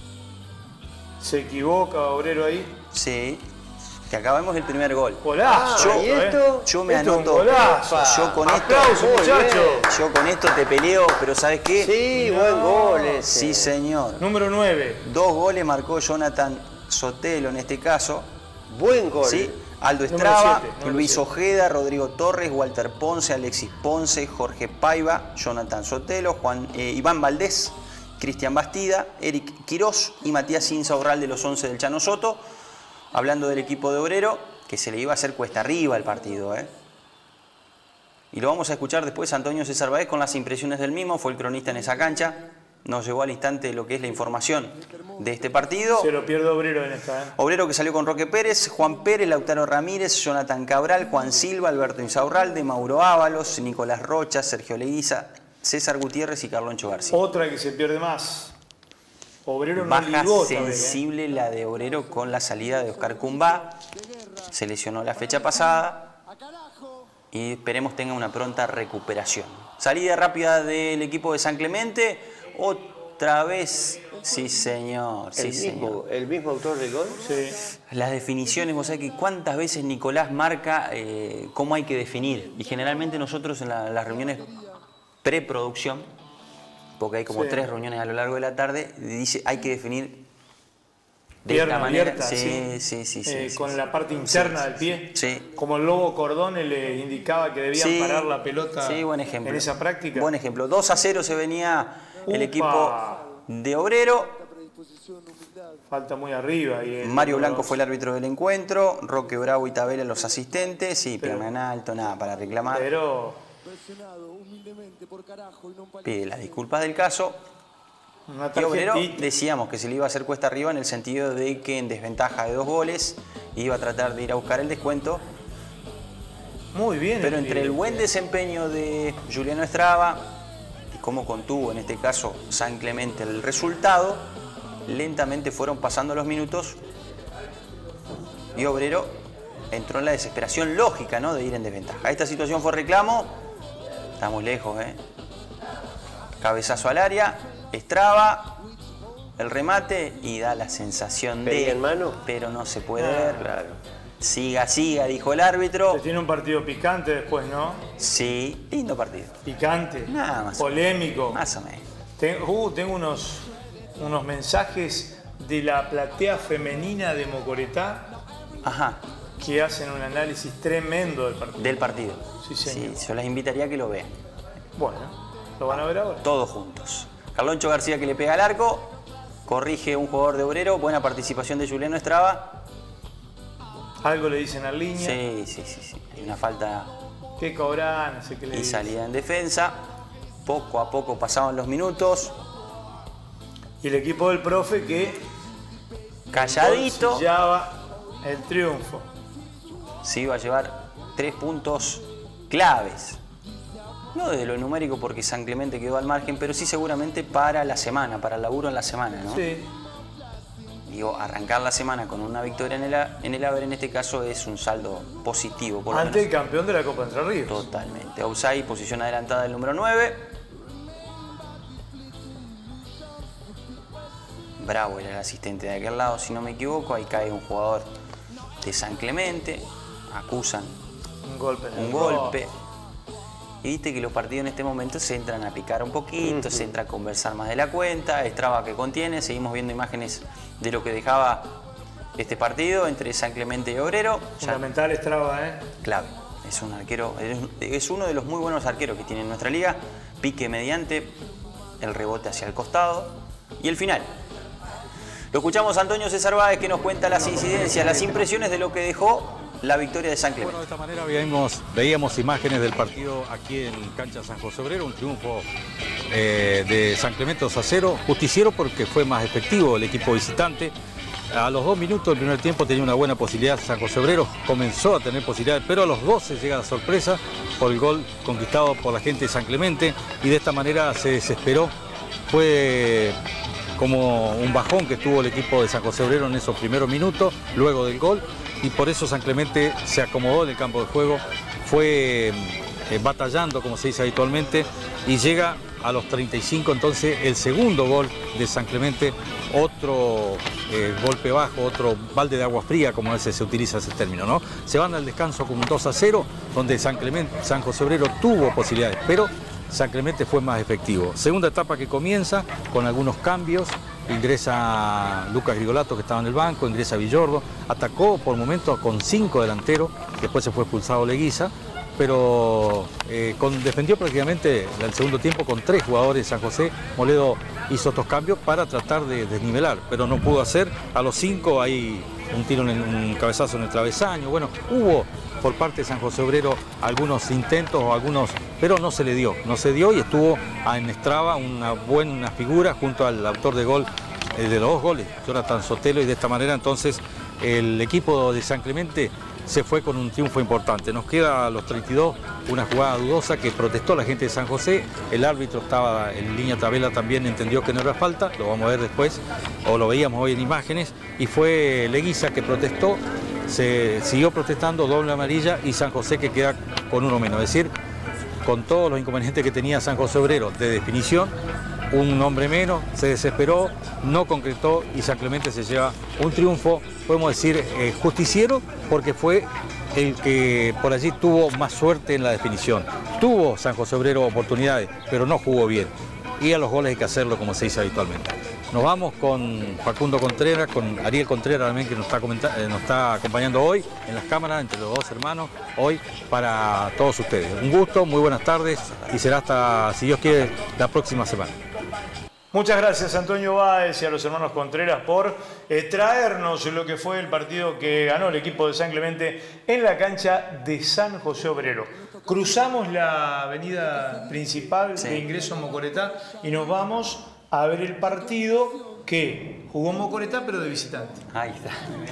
B: Se equivoca Obrero ahí.
E: Sí, que acabamos el primer gol.
B: Golazo.
E: Yo-
D: ¿Y
B: ¿eh?
D: esto?
E: Yo me
B: Esto es un
E: anoto.
B: golazo.
E: Yo con esto.
B: Aplauso,
D: Muy
B: muchacho.
D: bien.
E: Yo con esto te peleo, pero ¿sabes qué?
D: Sí,
B: No.
D: buen gol ese.
E: Sí, señor.
B: Número nueve.
E: Dos goles marcó Jonathan Sotelo en este caso.
D: Buen gol.
E: ¿Sí? Aldo
B: Número
E: Estraba,
B: siete, número
E: Luis
B: siete.
E: Ojeda, Rodrigo Torres, Walter Ponce, Alexis Ponce, Jorge Paiva, Jonathan Sotelo, Juan, eh, Iván Valdés, Cristian Bastida, Eric Quirós y Matías Insaurral de los once del Chano Soto. Hablando del equipo de Obrero, que se le iba a hacer cuesta arriba el partido. ¿eh? Y lo vamos a escuchar después Antonio César Baez con las impresiones del mismo, fue el cronista en esa cancha. Nos llegó al instante lo que es la información de este partido.
B: Se lo pierde Obrero en esta, ¿eh?
E: Obrero que salió con Roque Pérez, Juan Pérez, Lautaro Ramírez, Jonathan Cabral, Juan Silva, Alberto Insaurralde, Mauro Ábalos, Nicolás Rocha, Sergio Leguiza, César Gutiérrez y Carloncho García.
B: Otra que se pierde más. Obrero no
E: Baja
B: ligó esta vez, ¿eh?
E: sensible la de Obrero con la salida de Oscar Cumbá. Se lesionó la fecha pasada y esperemos tenga una pronta recuperación. Salida rápida del equipo de San Clemente. Otra vez, sí señor, sí
D: el,
E: señor.
D: mismo, ¿El mismo autor del gol?
B: Sí.
E: Las definiciones, vos sabés que cuántas veces Nicolás marca eh, cómo hay que definir. Y generalmente nosotros en la- las reuniones preproducción, porque hay como
B: Sí.
E: tres reuniones a lo largo de la tarde, dice hay que definir de
B: Pierna
E: esta manera.
B: abierta,
E: sí,
B: sí.
E: sí, sí, sí,
B: Eh,
E: sí,
B: con
E: sí.
B: la parte interna
E: Sí,
B: del pie.
E: Sí.
B: Como el Lobo Cordone le indicaba que debían
E: Sí,
B: parar la pelota
E: sí, buen ejemplo.
B: en esa práctica.
E: Buen ejemplo. dos a cero se venía el
B: Upa.
E: equipo de Obrero.
B: Falta muy arriba. Y el
E: Mario
B: número
E: Blanco
B: dos.
E: fue el árbitro del encuentro, Roque Bravo y Tabela los asistentes, sí,
B: Pero-
E: pierna en alto, nada para reclamar.
B: Pero
E: Pide las disculpas del caso.
B: una
E: Y Obrero
B: tarjetita.
E: decíamos que se le iba a hacer cuesta arriba en el sentido de que en desventaja de dos goles iba a tratar de ir a buscar el descuento.
B: Muy bien.
E: Pero entre el
B: pibe.
E: buen desempeño de Juliano Estraba y cómo contuvo en este caso San Clemente el resultado, lentamente fueron pasando los minutos y Obrero entró en la desesperación lógica, ¿no?, de ir en desventaja. Esta situación fue reclamo, está muy lejos, ¿eh? Cabezazo al área, Estraba, el remate y da la sensación de...
D: ¿Pedía en mano?
E: Pero no se puede
B: Ah,
E: ver.
D: Claro.
E: Siga, siga, dijo el árbitro.
B: Se tiene un partido picante después, ¿no?
E: Sí, lindo partido.
B: Picante,
E: Nada más.
B: polémico.
E: Más o menos.
B: Tengo, uh, tengo unos, unos mensajes de la platea femenina de Mocoretá.
E: Ajá.
B: Que hacen un análisis tremendo del partido.
E: Del partido.
B: Sí, señor.
E: Sí, yo las invitaría a que lo vean.
B: Bueno, lo van a ver ahora.
E: Todos juntos. Carloncho García que le pega al arco, corrige un jugador de Obrero, buena participación de Juliano Estraba.
B: Algo le dicen al línea.
E: Sí, sí, sí, sí. Hay una falta.
B: ¿Qué cobran? No sé qué le
E: Y
B: dicen.
E: salida en defensa. Poco a poco pasaban los minutos.
B: Y el equipo del profe que
E: calladito
B: sellaba el triunfo.
E: Se iba a llevar tres puntos claves. No desde lo numérico porque San Clemente quedó al margen, pero sí seguramente para la semana, para el laburo en la semana, ¿no?
B: Sí.
E: Digo, arrancar la semana con una victoria en el, en el Haber en este caso es un saldo positivo. Por lo
B: Ante el
E: menos.
B: campeón de la Copa Entre Ríos.
E: Totalmente. Ousay, posición adelantada del número nueve. Bravo era el asistente de aquel lado, si no me equivoco. Ahí cae un jugador de San Clemente. Acusan
B: Un golpe. en el
E: un
B: rostro.
E: golpe. Y viste que los partidos en este momento se entran a picar un poquito, se entra a conversar más de la cuenta. Estraba que contiene. Seguimos viendo imágenes de lo que dejaba este partido entre San Clemente y Obrero. Ya
B: Fundamental Estraba, ¿eh?
E: clave. Es un arquero, es uno de los muy buenos arqueros que tiene en nuestra liga. Pique mediante, el rebote hacia el costado y el final. Lo escuchamos a Antonio César Báez que nos cuenta las incidencias, las impresiones de lo que dejó la victoria de San Clemente.
L: Bueno, de esta manera veíamos, veíamos imágenes del partido aquí en Cancha San José Obrero, un triunfo eh, de San Clemente dos a cero, justiciero porque fue más efectivo el equipo visitante. A los dos minutos del primer tiempo tenía una buena posibilidad San José Obrero, comenzó a tener posibilidades, pero a los doce llega la sorpresa por el gol conquistado por la gente de San Clemente y de esta manera se desesperó. Fue como un bajón que tuvo el equipo de San José Obrero en esos primeros minutos, luego del gol, y por eso San Clemente se acomodó en el campo de juego, fue eh, batallando, como se dice habitualmente, y llega a los treinta y cinco, entonces el segundo gol de San Clemente, otro eh, golpe bajo, otro balde de agua fría, como a veces se utiliza ese término, ¿no? Se van al descanso con un dos a cero, donde San Clemente, San José Obrero tuvo posibilidades, pero San Clemente fue más efectivo. Segunda etapa que comienza con algunos cambios, ingresa Lucas Grigolato que estaba en el banco, ingresa Villordo, atacó por momentos con cinco delanteros, después se fue expulsado Leguiza, pero eh, con, defendió prácticamente el segundo tiempo con tres jugadores de San José. Moledo hizo estos cambios para tratar de desnivelar, pero no pudo hacer. A los cinco hay un tiro, en el, un cabezazo en el travesaño. Bueno, hubo por parte de San José Obrero algunos intentos o algunos, pero no se le dio, no se dio y estuvo en Estraba una buena figura junto al autor de gol, eh, de los dos goles, Jonathan Sotelo, y de esta manera entonces el equipo de San Clemente se fue con un triunfo importante. Nos queda a los treinta y dos una jugada dudosa que protestó la gente de San José. El árbitro estaba en línea tabela, también entendió que no era falta, lo vamos a ver después, o lo veíamos hoy en imágenes, y fue Leguiza que protestó, se siguió protestando, doble amarilla, y San José que queda con uno menos. Es decir, con todos los inconvenientes que tenía San José Obrero de definición, un hombre menos, se desesperó, no concretó y San Clemente se lleva un triunfo, podemos decir, eh, justiciero, porque fue el que por allí tuvo más suerte en la definición. Tuvo San José Obrero oportunidades, pero no jugó bien. Y a los goles hay que hacerlo como se dice habitualmente. Nos vamos con Facundo Contreras, con Ariel Contreras también, que nos está, eh, nos está acompañando hoy en las cámaras, entre los dos hermanos, hoy para todos ustedes. Un gusto, muy buenas tardes y será hasta, si Dios quiere, la próxima semana.
B: Muchas gracias Antonio Báez y a los hermanos Contreras por eh, traernos lo que fue el partido que ganó el equipo de San Clemente en la cancha de San José Obrero. Cruzamos la avenida principal
E: Sí.
B: de ingreso a Mocoretá y nos vamos a ver el partido que jugó Mocoretá pero de visitante.
E: Ahí está.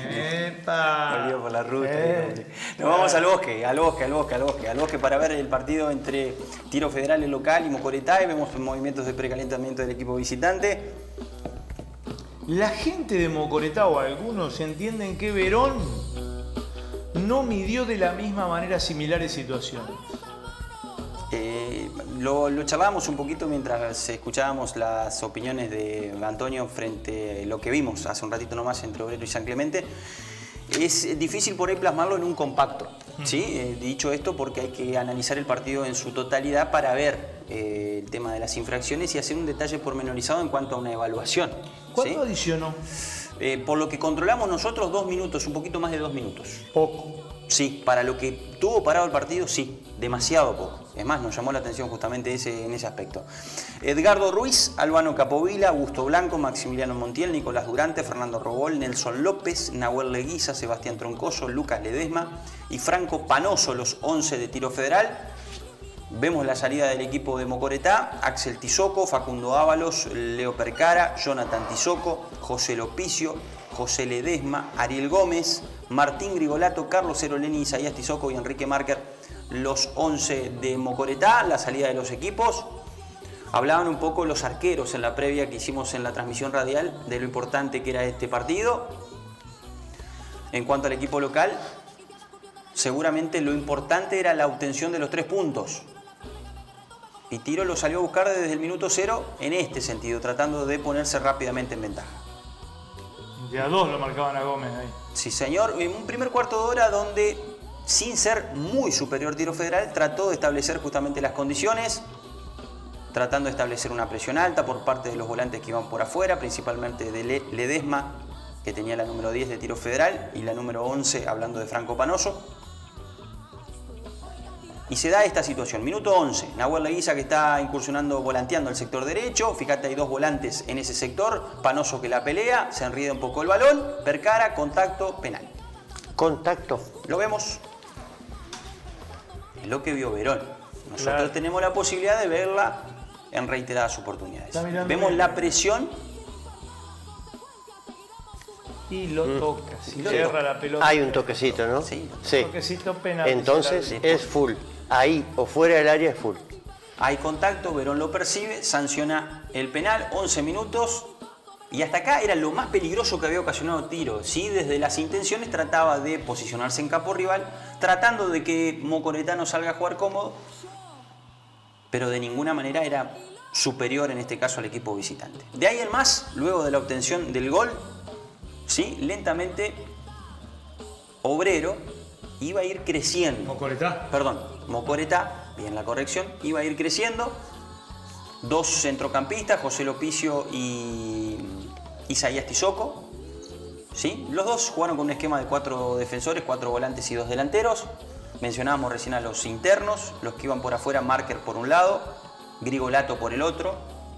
B: ¡Epa!
E: Volvió por la ruta.
B: Eh.
E: Nos vamos al bosque, al bosque, al bosque, al bosque, al bosque para ver el partido entre Tiro Federal el local y Mocoretá y vemos movimientos de precalentamiento del equipo visitante.
B: La gente de Mocoretá o algunos entienden que Verón no midió de la misma manera similares situaciones.
E: Eh, lo, lo charlábamos un poquito mientras escuchábamos las opiniones de Antonio frente a lo que vimos hace un ratito nomás entre Obrero y San Clemente. Es difícil por ahí plasmarlo en un compacto, ¿sí? Eh, dicho esto porque hay que analizar el partido en su totalidad para ver eh, el tema de las infracciones y hacer un detalle pormenorizado en cuanto a una evaluación.
B: ¿Cuánto
E: ¿sí?
B: adicionó?
E: Eh, por lo que controlamos nosotros, dos minutos, un poquito más de dos minutos.
B: Poco.
E: Sí, para lo que tuvo parado el partido, sí, demasiado poco. Es más, nos llamó la atención justamente ese, en ese aspecto. Edgardo Ruiz, Albano Capovila, Augusto Blanco, Maximiliano Montiel, Nicolás Durante, Fernando Robol, Nelson López, Nahuel Leguiza, Sebastián Troncoso, Lucas Ledesma y Franco Panoso, los once de tiro federal. Vemos la salida del equipo de Mocoretá: Axel Tizoco, Facundo Ábalos, Leo Percara, Jonathan Tizoco, José Lopicio, José Ledesma, Ariel Gómez, Martín Grigolato, Carlos Ceroleni, Isaías Tizoco y Enrique Márquez, los once de Mocoretá. La salida de los equipos. Hablaban un poco los arqueros en la previa que hicimos en la transmisión radial de lo importante que era este partido. En cuanto al equipo local, seguramente lo importante era la obtención de los tres puntos. Y Tiro lo salió a buscar desde el minuto cero en este sentido, tratando de ponerse rápidamente en ventaja.
B: De a dos lo marcaban a Gómez ahí.
E: Sí, señor. En un primer cuarto de hora donde, sin ser muy superior Tiro Federal, trató de establecer justamente las condiciones, tratando de establecer una presión alta por parte de los volantes que iban por afuera, principalmente de Ledesma, que tenía la número diez de Tiro Federal, y la número once, hablando de Franco Panoso. Y se da esta situación. Minuto once. Nahuel Leguiza que está incursionando, volanteando el sector derecho. Fíjate, hay dos volantes en ese sector. Panoso que la pelea. Se enrida un poco el balón. Percara, contacto, penal.
D: Contacto.
E: Lo vemos. Es lo que vio Verón. Nosotros
B: Claro.
E: tenemos la posibilidad de verla en reiteradas oportunidades.
B: Está mirando
E: Vemos
B: bien.
E: la presión.
B: Y lo
D: Mm.
B: toca. Si
E: Lo
B: cierra
E: toca.
B: la pelota.
D: Hay un toquecito, ¿no?
E: Sí.
D: Sí.
B: Toquecito penal.
D: Entonces
E: Sí.
D: es full. Ahí o fuera del área es full.
E: Hay contacto, Verón lo percibe, sanciona el penal, once minutos. Y hasta acá era lo más peligroso que había ocasionado Tiro. ¿Sí? Desde las intenciones trataba de posicionarse en campo rival, tratando de que Mocoretá no salga a jugar cómodo, pero de ninguna manera era superior en este caso al equipo visitante. De ahí en más, luego de la obtención del gol, ¿sí? Lentamente Obrero iba a ir creciendo.
B: Mocoretá.
E: Perdón, Mocoretá, bien la corrección, iba a ir creciendo. Dos centrocampistas, José Lopicio y Isaías Tizoco. ¿Sí? Los dos jugaron con un esquema de cuatro defensores, cuatro volantes y dos delanteros. Mencionábamos recién a los internos, los que iban por afuera, Márquez por un lado, Grigolato por el otro.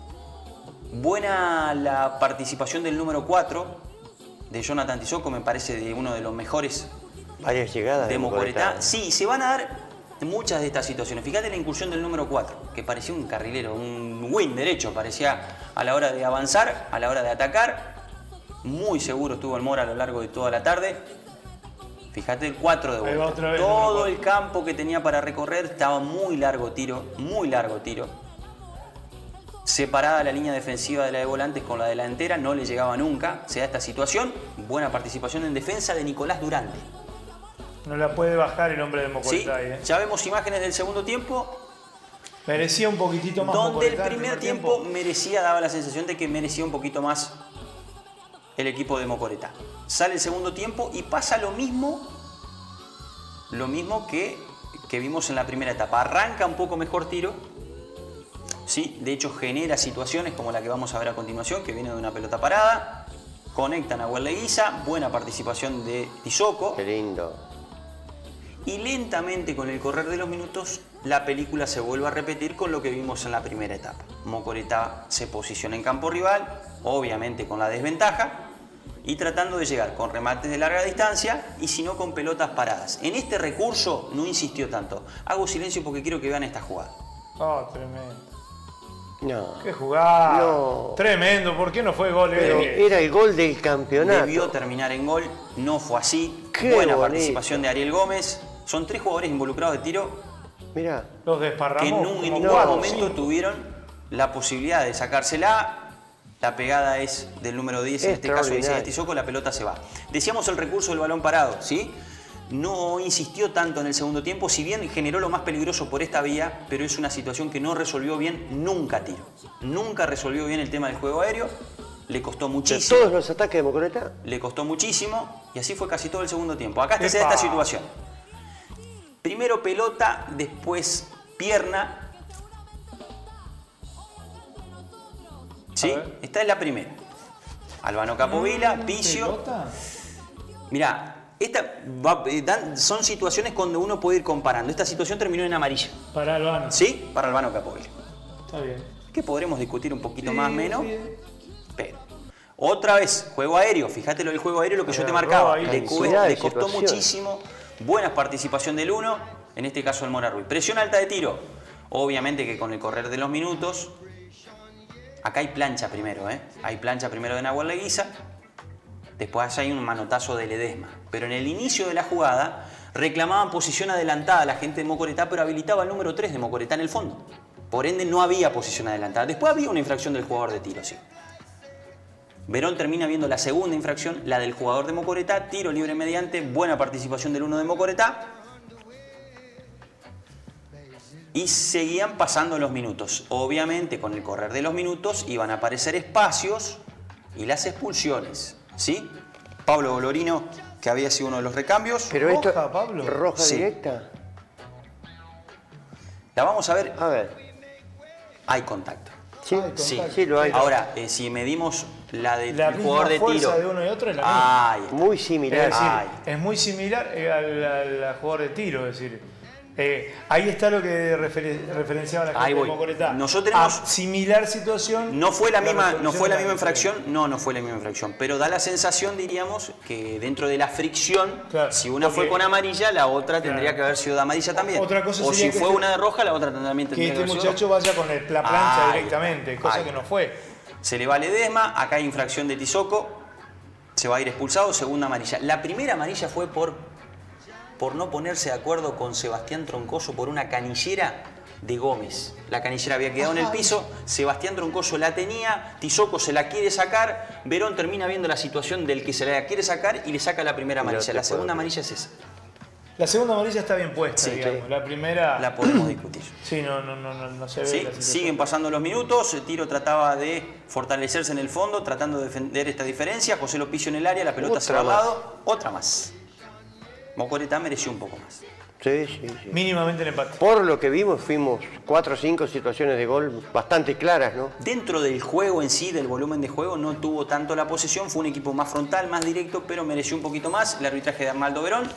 E: Buena la participación del número cuatro, de Jonathan Tizoco, me parece de uno de los mejores
D: Varias llegadas.
E: de Mocoretá.
D: Mocoretá.
E: Sí, se van a dar muchas de estas situaciones. Fíjate la incursión del número cuatro, que parecía un carrilero, un win derecho, parecía a la hora de avanzar, a la hora de atacar. Muy seguro estuvo el Mora a lo largo de toda la tarde. Fíjate el cuatro de
B: Ahí va
E: vuelta.
B: otra vez,
E: Todo
B: número
E: el campo que tenía para recorrer estaba muy largo tiro, muy largo tiro. Separada la línea defensiva de la de volantes con la delantera, no le llegaba nunca. Se da esta situación. Buena participación en defensa de Nicolás Durante.
B: No la puede bajar el hombre de
E: ¿Sí?
B: Mocoretá ahí, ¿eh?
E: Ya vemos imágenes del segundo tiempo,
B: Merecía un poquitito más
E: donde el
B: Mocoretá
E: primer tiempo merecía, daba la sensación de que merecía un poquito más el equipo de Mocoretá. Sale el segundo tiempo y pasa lo mismo, lo mismo que, que vimos en la primera etapa. Arranca un poco mejor Tiro, ¿sí? De hecho genera situaciones como la que vamos a ver a continuación, que viene de una pelota parada. Conectan a Leguiza, buena participación de Tizoco.
D: Qué lindo.
E: Y lentamente, con el correr de los minutos, la película se vuelve a repetir con lo que vimos en la primera etapa. Mocoretá se posiciona en campo rival, obviamente con la desventaja, y tratando de llegar con remates de larga distancia y si no con pelotas paradas. En este recurso no insistió tanto. Hago silencio porque quiero que vean esta jugada.
B: Oh, tremendo.
D: No.
B: Qué jugada.
D: No.
B: Tremendo. ¿Por qué no fue gol?
D: Pero
B: eh?
D: era el gol del campeonato.
E: Debió terminar en gol, no fue así.
D: Qué
E: Buena
D: bonito.
E: participación de Ariel Gómez. Son tres jugadores involucrados de Tiro
D: Mirá.
B: Los desparramó.
E: que en, un- en
B: como
E: ningún
B: cuatro,
E: momento
B: sí.
E: tuvieron la posibilidad de sacársela. La pegada es del número diez, en este caso de
D: Extraordinario.
E: Isaías Tizoco, la pelota se va. Decíamos el recurso del balón parado, ¿sí? No insistió tanto en el segundo tiempo, si bien generó lo más peligroso por esta vía, pero es una situación que no resolvió bien nunca Tiro. Nunca resolvió bien el tema del juego aéreo. le costó muchísimo.
D: ¿Todos los ataques de Mocoleta?
E: Le costó muchísimo y así fue casi todo el segundo tiempo. Acá está esta situación. Primero pelota, después pierna. ¿Sí? Esta es la primera. Albano Capovilla, Picio. Mirá. Esta va, eh, dan, son situaciones donde uno puede ir comparando. Esta situación terminó en amarilla.
B: Para Albano.
E: Sí, para Albano Capovilla.
B: Está bien.
E: Que podremos discutir un poquito
B: Sí,
E: más o menos.
B: sí.
E: Pero, otra vez, juego aéreo. Fíjate lo del juego aéreo, lo que yo te marcaba. Le, cu- le costó muchísimo. Buena participación del uno, en este caso el Mora Ruiz. Presión alta de tiro. Obviamente que con el correr de los minutos. Acá hay plancha primero, ¿eh? Hay plancha primero de Nahuel Leguiza. Después hay un manotazo de Ledesma. Pero en el inicio de la jugada reclamaban posición adelantada la gente de Mocoretá, pero habilitaba el número tres de Mocoretá en el fondo. Por ende no había posición adelantada. Después había una infracción del jugador de tiro, sí. Verón termina viendo la segunda infracción, la del jugador de Mocoretá, tiro libre mediante, buena participación del uno de Mocoretá. Y seguían pasando los minutos. Obviamente con el correr de los minutos iban a aparecer espacios y las expulsiones. ¿Sí? Pablo Bolorino, que había sido uno de los recambios.
D: Pero esto,
B: Roja, Pablo.
D: ¿roja
E: Sí.
D: directa?
E: La vamos a ver.
D: A ver.
E: Hay contacto.
D: Sí,
E: Sí,
D: sí lo hay.
E: Ahora, eh, si medimos la del
B: La
E: jugador de
B: misma
E: tiro.
B: fuerza de uno y otro es la misma.
E: Ahí está.
D: Muy
B: Es
D: similar.
B: decir,
E: Ay.
B: es muy similar eh, al, al- al jugador de tiro, es decir, eh, ahí está lo que refer- referenciaba la gente
E: Ahí
B: de
E: voy.
B: Mocoretá.
E: Nosotros tenemos-
B: A similar situación.
E: No fue la misma, no
B: resolución
E: fue la
B: de
E: misma infracción, no, no fue la misma infracción, pero da la sensación, diríamos, que dentro de la fricción,
B: Claro,
E: si una fue
B: porque-
E: con amarilla, la otra tendría
B: Claro.
E: que haber sido de amarilla también.
B: Otra cosa
E: o
B: sería
E: si
B: que
E: fue
B: este-
E: una de roja, la otra también
B: Que
E: tendría que
B: este
E: haber sido
B: muchacho
E: roja.
B: vaya con el- la plancha
E: Ahí,
B: directamente, cosa
E: ahí.
B: que no fue.
E: Se le va Ledesma, acá hay infracción de Tizoco, se va a ir expulsado, segunda amarilla. La primera amarilla fue por, por no ponerse de acuerdo con Sebastián Troncoso por una canillera de Gómez. La canillera había quedado en el piso, Sebastián Troncoso la tenía, Tizoco se la quiere sacar, Verón termina viendo la situación del que se la quiere sacar y le saca la primera
D: No
E: amarilla.
D: te
E: La
D: puedo
E: segunda
D: creer.
E: amarilla es esa.
B: La segunda amarilla está bien puesta,
E: Sí,
B: digamos.
E: sí.
B: La primera.
E: La podemos discutir.
B: Sí, no, no, no, no, no se ve.
E: ¿Sí?
B: la situación.
E: Siguen pasando los minutos, el Tiro trataba de fortalecerse en el fondo, tratando de defender esta diferencia, José Lopicio en el área, la pelota se va al
D: Otra
E: lado, otra más. Mocoretá mereció un poco más.
D: Sí, sí, sí.
B: Mínimamente el empate.
D: Por lo que vimos, fuimos cuatro o cinco situaciones de gol bastante claras, ¿no?
E: Dentro del juego en sí, del volumen de juego, no tuvo tanto la posesión, fue un equipo más frontal, más directo, pero mereció un poquito más. El arbitraje de Arnaldo Verón,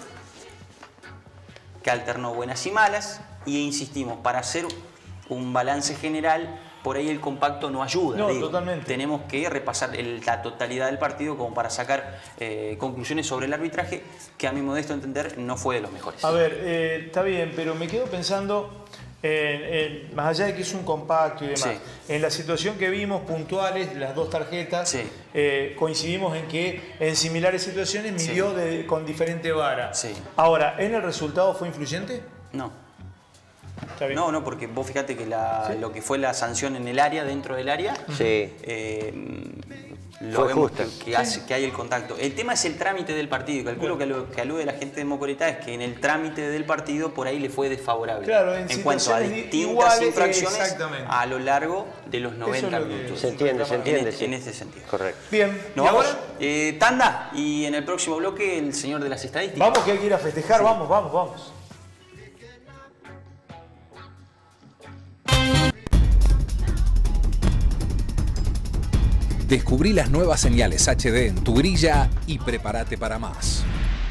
E: que alternó buenas y malas, y insistimos, para hacer un balance general, por ahí el compacto no ayuda.
B: No,
E: digo.
B: totalmente.
E: Tenemos que repasar el- la totalidad del partido como para sacar eh, conclusiones sobre el arbitraje, que a mi modesto entender no fue de los mejores.
B: A ver, eh, está bien, pero me quedo pensando, en- en- más allá de que es un compacto y demás,
E: Sí.
B: en la situación que vimos puntuales, las dos tarjetas,
E: Sí.
B: eh, coincidimos en que en similares situaciones midió
E: Sí.
B: de- con diferente vara.
E: Sí.
B: Ahora, ¿en el resultado fue influyente?
E: No.
B: Está bien.
E: No, no, porque vos fíjate que la- lo que fue la sanción en el área, dentro del área,
D: Sí.
E: eh, lo
D: Fue
E: vemos
D: justa.
E: que, que hace- que hay el contacto. El tema es el trámite del partido. Calculo que lo que alude la gente de Mocoretá es que en el trámite del partido por ahí le fue desfavorable.
B: Claro, en
E: en cuanto a
B: situaciones
E: distintas
B: iguales,
E: infracciones
B: exactamente.
E: a lo largo de los noventa
B: es lo que
E: minutos.
D: Se entiende, se
E: En
D: entiende,
E: este-
D: sí.
E: En este sentido.
D: Correcto.
B: Bien,
E: Nos
B: ¿y
E: vamos,
B: ahora?
E: eh, tanda, y en el próximo bloque el señor de las estadísticas.
B: Vamos que hay que ir a festejar, vamos, vamos, vamos.
F: Descubrí las nuevas señales H D en tu grilla y prepárate para más.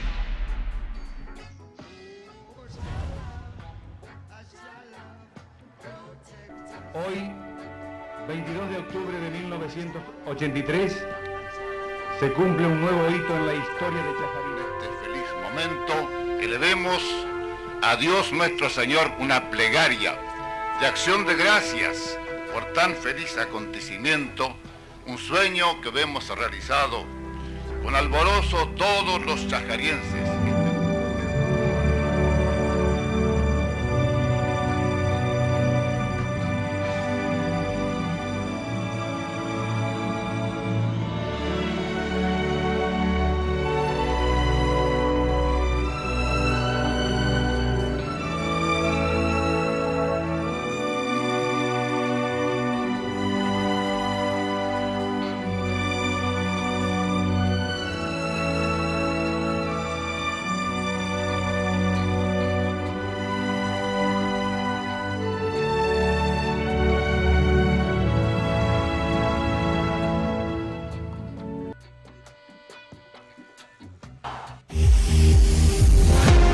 G: Hoy, veintidós de octubre de mil novecientos ochenta y tres, se cumple un nuevo hito en la historia de Chajarí.
H: este feliz momento, elevemos a Dios nuestro Señor una plegaria de acción de gracias por tan feliz acontecimiento, un sueño que vemos realizado con alborozo todos los chajarienses.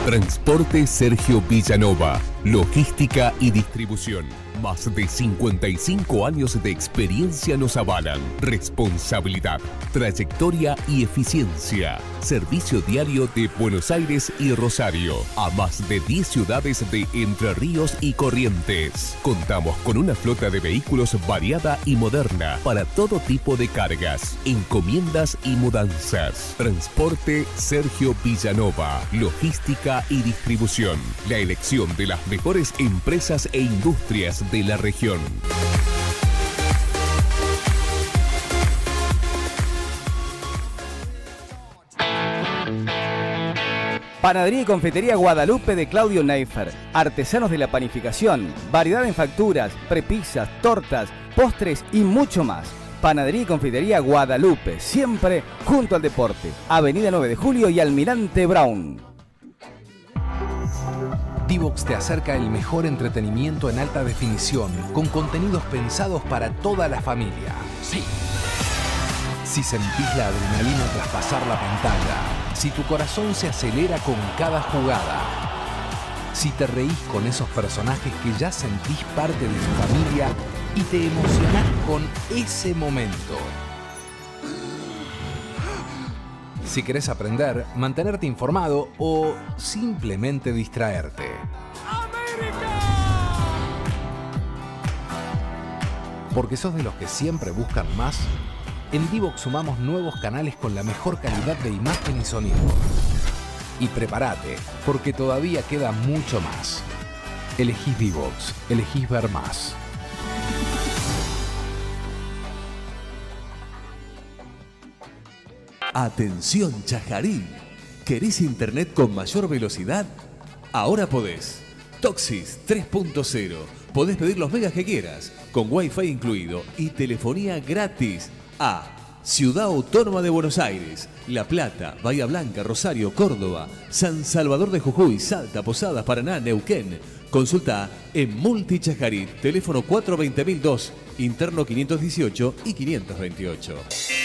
I: Transporte Sergio Villanova. Logística y distribución. Más de cincuenta y cinco años de experiencia nos avalan. Responsabilidad, trayectoria y eficiencia. Servicio diario de Buenos Aires y Rosario a más de diez ciudades de Entre Ríos y Corrientes. Contamos con una flota de vehículos variada y moderna para todo tipo de cargas, encomiendas y mudanzas. Transporte Sergio Villanova. Logística y distribución. La elección de las mejores empresas e industrias de la región.
J: Panadería y Confitería Guadalupe de Claudio Neifer. Artesanos de la panificación, variedad en facturas, prepisas, tortas, postres y mucho más. Panadería y Confitería Guadalupe, siempre junto al deporte. Avenida nueve de Julio y Almirante Brown.
F: Divox te acerca el mejor entretenimiento en alta definición, con contenidos pensados para toda la familia. Sí. Si sentís la adrenalina tras pasar la pantalla, si tu corazón se acelera con cada jugada, si te reís con esos personajes que ya sentís parte de tu familia y te emocionás con ese momento. Si querés aprender, mantenerte informado o simplemente distraerte. Porque sos de los que siempre buscan más, en Divox sumamos nuevos canales con la mejor calidad de imagen y sonido. Y prepárate, porque todavía queda mucho más. Elegís Divox, elegís ver más.
K: Atención Chajarí, ¿querés internet con mayor velocidad? Ahora podés. Toxis tres punto cero. Podés pedir los megas que quieras, con Wi-Fi incluido y telefonía gratis a Ciudad Autónoma de Buenos Aires, La Plata, Bahía Blanca, Rosario, Córdoba, San Salvador de Jujuy, Salta, Posadas, Paraná, Neuquén. Consulta en Multi Chajarí, teléfono cuatro veinte mil dos, interno quinientos dieciocho y quinientos veintiocho.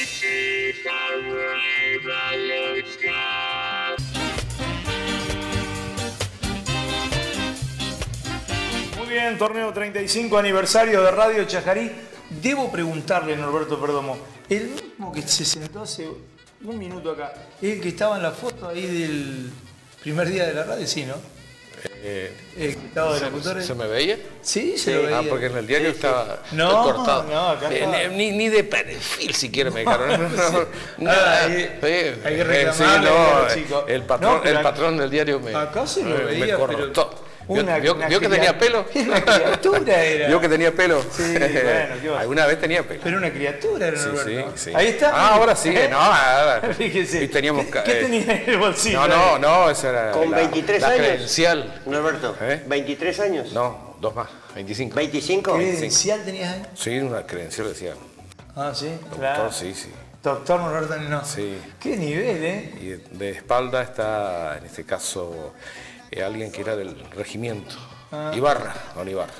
B: Muy bien, torneo treinta y cinco aniversario de Radio Chajarí. Debo preguntarle, Norberto Perdomo, el mismo que se sentó hace un minuto acá, ¿es el que estaba en la foto ahí del primer día de la radio? Sí, ¿no?
M: Eh,
B: el que estaba de
M: ¿se,
B: locutores.
M: ¿Se me veía?
B: Sí, se lo veía.
M: Ah, porque en el diario
B: sí,
M: estaba
B: sí. No,
M: cortado.
B: no, acá
M: eh,
B: estaba.
M: ni, ni de perfil siquiera me dejaron. No, no,
B: sí.
M: no,
B: ah,
M: hay,
B: eh, hay que
M: eh,
B: reclamarle,
M: sí, no,
B: chico.
M: El patrón,
B: no,
M: el patrón del diario me,
B: acá se lo
M: me,
B: veía,
M: me cortó.
B: Una,
M: ¿Vio,
B: una
M: vio que tenía pelo?
B: Una criatura era.
M: ¿Vio que tenía pelo?
B: Sí, bueno, ¿qué va?
M: Alguna vez tenía pelo.
B: Pero una criatura era,
M: sí,
B: Norberto.
M: Sí, sí.
B: Ahí está.
M: Ah, ahora sí, no, ahora.
B: Fíjese.
M: Y teníamos,
B: ¿Qué, ¿Qué tenía en el bolsillo?
M: No, no, no, esa era
D: ¿Con
M: la,
D: veintitrés
M: la
D: años?
M: credencial.
D: Norberto,
M: ¿Eh?
D: ¿veintitrés años?
M: No, dos más, veinticinco.
D: ¿veinticinco?
B: ¿Qué credencial tenías ahí?
M: Sí, una credencial decía.
B: Ah, sí,
M: Doctor,
B: claro.
M: sí, sí.
B: Doctor Norberto, no.
M: Sí.
B: Qué nivel, ¿eh?
M: Y de, de espalda está, en este caso, eh, alguien que era del regimiento.
B: Ah.
M: Ibarra, don Ibarra.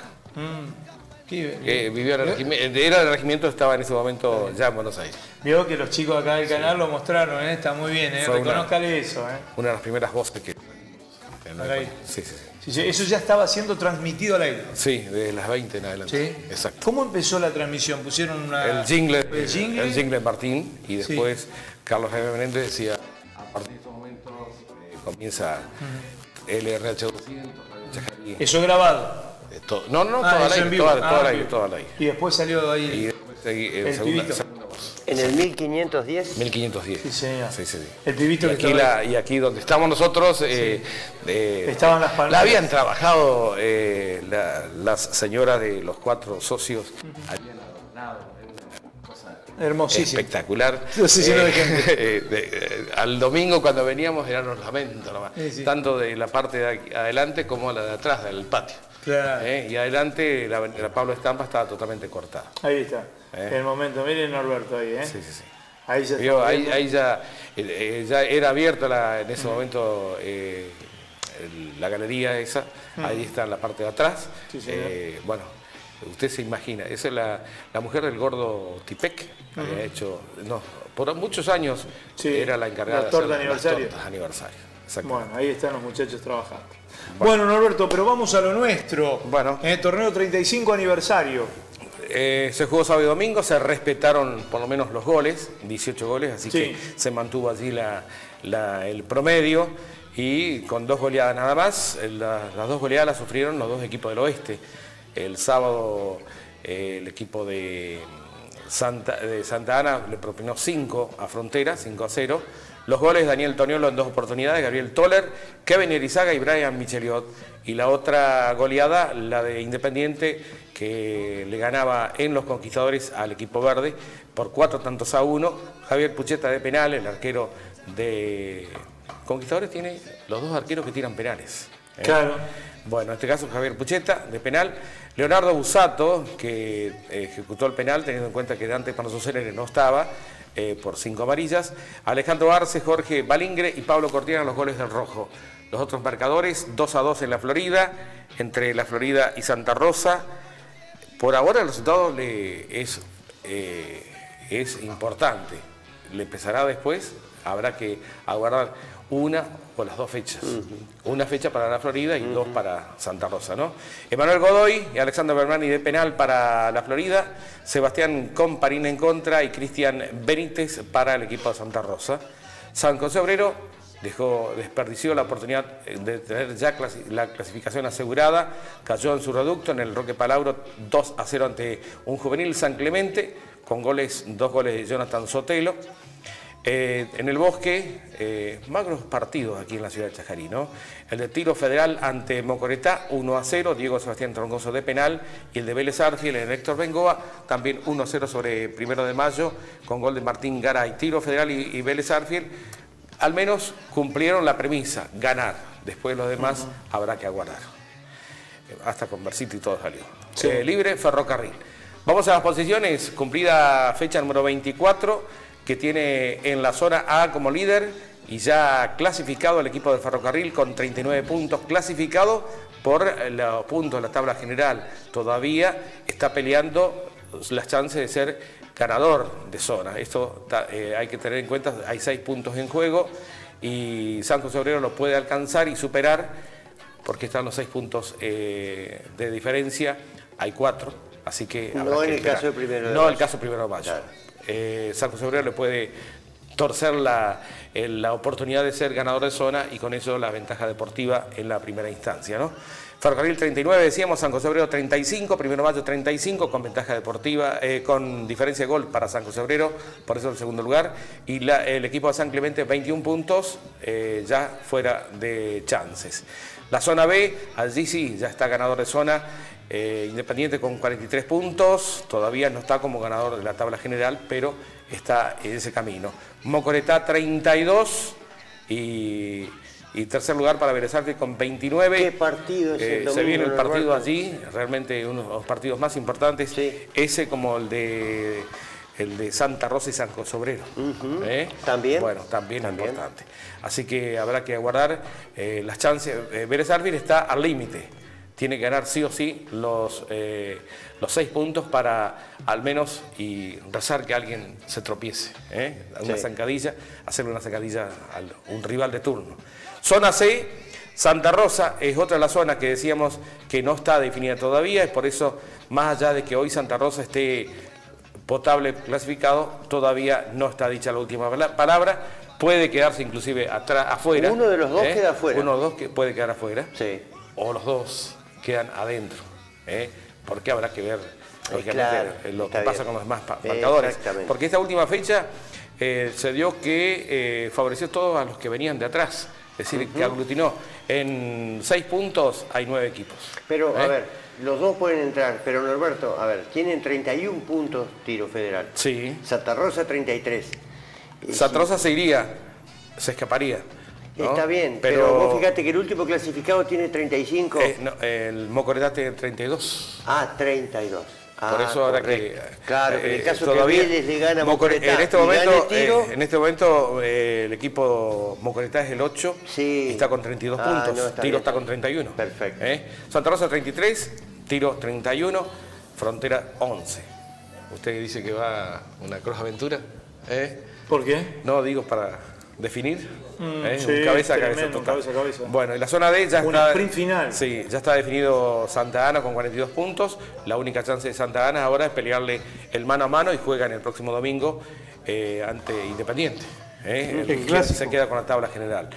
B: Mm. ¿Qué,
M: que vivía en el regimiento, era del regimiento, estaba en ese momento ya en Buenos Aires.
B: Vio que los chicos acá del canal sí. lo mostraron, ¿eh? Está muy bien, ¿eh? Reconózcale eso, ¿eh?
M: Una de las primeras voces que...
B: Al aire.
M: Sí, sí, sí.
B: Sí, sí. Eso ya estaba siendo transmitido al aire.
M: Sí, de las veinte en adelante.
B: Sí.
M: Exacto.
B: ¿Cómo empezó la transmisión? Pusieron una...
M: El jingle,
B: el jingle,
M: el jingle Martín, y después
B: sí.
M: Carlos Jaime Menéndez decía, a partir de estos momentos eh, comienza uh-huh. L R H doscientos, Chajarí.
B: ¿Eso grabado?
M: Todo, no, no,
B: ah,
M: todo al aire, todo,
B: ah,
M: todo al aire, todo al aire.
B: Y después salió ahí
M: y después seguí,
B: el, el
M: segunda,
B: pibito.
M: Segunda voz.
D: ¿En el mil quinientos diez?
M: mil quinientos diez.
B: Sí, señor.
M: Sí, sí, sí.
B: El pibito
M: y
B: que
M: aquí, la, y aquí donde estamos nosotros, sí. eh, eh,
B: estaban las palmeras.
M: La habían trabajado eh, la, las señoras de los cuatro socios, uh-huh. habían adornado.
B: Hermosísimo.
M: Espectacular.
B: Sí, sí, sí,
M: eh,
B: no
M: eh, de, eh, al domingo cuando veníamos eran los lamentos nomás,
B: sí, sí.
M: tanto de la parte de aquí, adelante como la de atrás del patio.
B: Claro.
M: Eh, y adelante la, la Pablo Estampa estaba totalmente cortada.
B: Ahí está.
M: Eh.
B: El momento, miren Norberto ahí, ¿eh?
M: Sí, sí, sí.
B: Ahí ya,
M: Vio, ahí, ahí ya, eh, ya era abierta la, en ese uh-huh. momento eh, el, la galería esa, uh-huh. ahí está en la parte de atrás.
B: Sí,
M: eh, bueno, usted se imagina, esa es la, la mujer del gordo Tipec, uh-huh. había hecho, no, por muchos años sí, era la encargada
B: de hacer
M: de
B: aniversario.
M: las tortas aniversario.
B: Bueno, ahí están los muchachos trabajando. Bueno, Norberto, pero vamos a lo nuestro.
M: Bueno.
B: En el torneo treinta y cinco aniversario.
M: Eh, se jugó sábado y domingo, se respetaron por lo menos los goles, dieciocho goles, así
B: Sí.
M: que se mantuvo allí la, la- el promedio y con dos goleadas nada más. La- las dos goleadas las sufrieron los dos equipos del oeste. El sábado eh, el equipo de Santa, de Santa Ana le propinó cinco a Frontera, cinco a cero. Los goles, Daniel Toniolo en dos oportunidades, Gabriel Toller, Kevin Erizaga y Brian Micheliot. Y la otra goleada, la de Independiente, que le ganaba en Los Conquistadores al equipo verde por cuatro tantos a uno. Javier Pucheta de penal, el arquero de Conquistadores tiene los dos arqueros que tiran penales. ¿eh?
B: Claro.
M: Bueno, en este caso Javier Pucheta de penal. Leonardo Busato, que eh, ejecutó el penal, teniendo en cuenta que Dante Panozocere no estaba, eh, por cinco amarillas. Alejandro Arce, Jorge Balingre y Pablo Cortina los goles del rojo. Los otros marcadores, dos a dos en la Florida, entre la Florida y Santa Rosa. Por ahora el resultado le es, eh, es importante. Le empezará después, habrá que aguardar una o las dos fechas. Uh-huh. Una fecha para la Florida y uh-huh. dos para Santa Rosa, ¿no? Emanuel Godoy y Alexander Bermani de penal para la Florida, Sebastián Comparín en contra y Cristian Benítez para el equipo de Santa Rosa. San José Obrero dejó, desperdició la oportunidad de tener ya clasi- la clasificación asegurada, cayó en su reducto en el Roque Palauro dos a cero ante un juvenil San Clemente, con goles, dos goles de Jonathan Sotelo. Eh, en el Bosque, eh, magros partidos aquí en la ciudad de Chajarí, ¿no? El de Tiro Federal ante Mocoretá, uno a cero, Diego Sebastián Troncoso de penal, y el de Vélez Arfiel en Héctor Bengoa, también uno a cero sobre Primero de Mayo, con gol de Martín Garay. Tiro Federal y, y Vélez Arfiel, al menos cumplieron la premisa, ganar. Después los demás uh-huh. habrá que aguardar. Hasta con Versito y todo salió. Sí. Eh, libre, Ferrocarril. Vamos a las posiciones, cumplida fecha número veinticuatro, que tiene en la zona A como líder y ya clasificado el equipo del Ferrocarril con treinta y nueve puntos, clasificado por los puntos de la tabla general. Todavía está peleando las chances de ser ganador de zona. Esto eh, hay que tener en cuenta, hay seis puntos en juego y San José Obrero lo puede alcanzar y superar porque están los seis puntos eh, de diferencia, hay cuatro, así que...
D: No en
M: que
D: el caso de Primero de
M: No
D: Mayo.
M: en el caso de Primero de Mayo.
D: Claro.
M: Eh, San José Obrero le puede torcer la, eh, la oportunidad de ser ganador de zona y con eso la ventaja deportiva en la primera instancia, ¿no? Ferrocarril treinta y nueve, decíamos, San José Obrero treinta y cinco, Primero de Mayo treinta y cinco, con ventaja deportiva, eh, con diferencia de gol para San José Obrero, por eso el segundo lugar, y la, el equipo de San Clemente veintiún puntos, eh, ya fuera de chances. La zona B, allí sí, ya está ganador de zona, eh, Independiente con cuarenta y tres puntos, todavía no está como ganador de la tabla general, pero está en ese camino. Mocoretá treinta y dos y... Y tercer lugar para Vélez Arfiel con veintinueve.
D: ¿Qué partido es el
M: eh,
D: domingo,
M: Se viene el partido
D: Norberto?
M: allí, realmente uno de los partidos más importantes.
D: Sí.
M: Ese como el de el de Santa Rosa y San José Obrero.
D: Uh-huh.
M: ¿Eh?
D: ¿También?
M: Bueno, también,
D: También.
M: importante. Así que habrá que aguardar eh, las chances. Eh, Vélez Arfiel está al límite. Tiene que ganar sí o sí los, eh, los seis puntos para al menos y rezar que alguien se tropiece. ¿eh? Una
D: Sí.
M: zancadilla, hacerle una zancadilla a un rival de turno. Zona C, Santa Rosa es otra de las zonas que decíamos que no está definida todavía, es por eso, más allá de que hoy Santa Rosa esté potable clasificado, todavía no está dicha la última palabra, puede quedarse inclusive atrás, afuera.
D: Uno de los dos
M: ¿eh?
D: queda afuera.
M: Uno de los dos que puede quedar afuera,
D: Sí.
M: o los dos quedan adentro, ¿eh? porque habrá que ver lógicamente,
D: claro,
M: lo que
D: está
M: pasa
D: bien.
M: con los demás pa- marcadores.
D: Exactamente.
M: Porque esta última fecha eh, se dio que eh, favoreció todo a los que venían de atrás. Es decir, uh-huh. que aglutinó en seis puntos, hay nueve equipos.
D: Pero,
M: ¿Eh?
D: a ver, los dos pueden entrar, pero Norberto, a ver, tienen treinta y un puntos Tiro Federal.
M: Sí.
D: Santa Rosa treinta y tres. Y
M: Santa
D: si-
M: Rosa se iría, se escaparía. ¿no?
D: Está bien, pero... vos fíjate que el último clasificado tiene treinta y cinco.
M: Eh, no, el Mocoretá tiene treinta y dos.
D: Ah, treinta y dos. Ah,
M: Por eso habrá que...
D: Claro, en el caso
M: todavía,
D: que Vélez le gana a
M: Mocore-
D: Mocoretá
M: en este
D: y
M: momento,
D: gane Tiro,
M: eh, en este momento eh, el equipo Mocoretá es el ocho,
D: Sí.
M: y está con treinta y dos
D: Ah,
M: puntos,
D: no, está
M: Tiro
D: bien.
M: está con treinta y uno.
D: Perfecto.
M: ¿Eh? Santa Rosa treinta y tres, Tiro treinta y uno, Frontera once. ¿Usted dice que va una cross aventura? ¿Eh?
B: ¿Por qué?
M: No, digo para... definir.
B: Mm,
M: ¿eh?
B: sí,
M: un cabeza a cabeza
B: tremendo,
M: total.
B: cabeza a cabeza.
M: Bueno, en la zona D ya
B: Un
M: está.
B: sprint final.
M: Sí, ya está definido Santa Ana con cuarenta y dos puntos. La única chance de Santa Ana ahora es pelearle el mano a mano y juegan el próximo domingo eh, ante Independiente. ¿eh?
B: El
M: El
B: clásico.
M: se queda con la tabla general.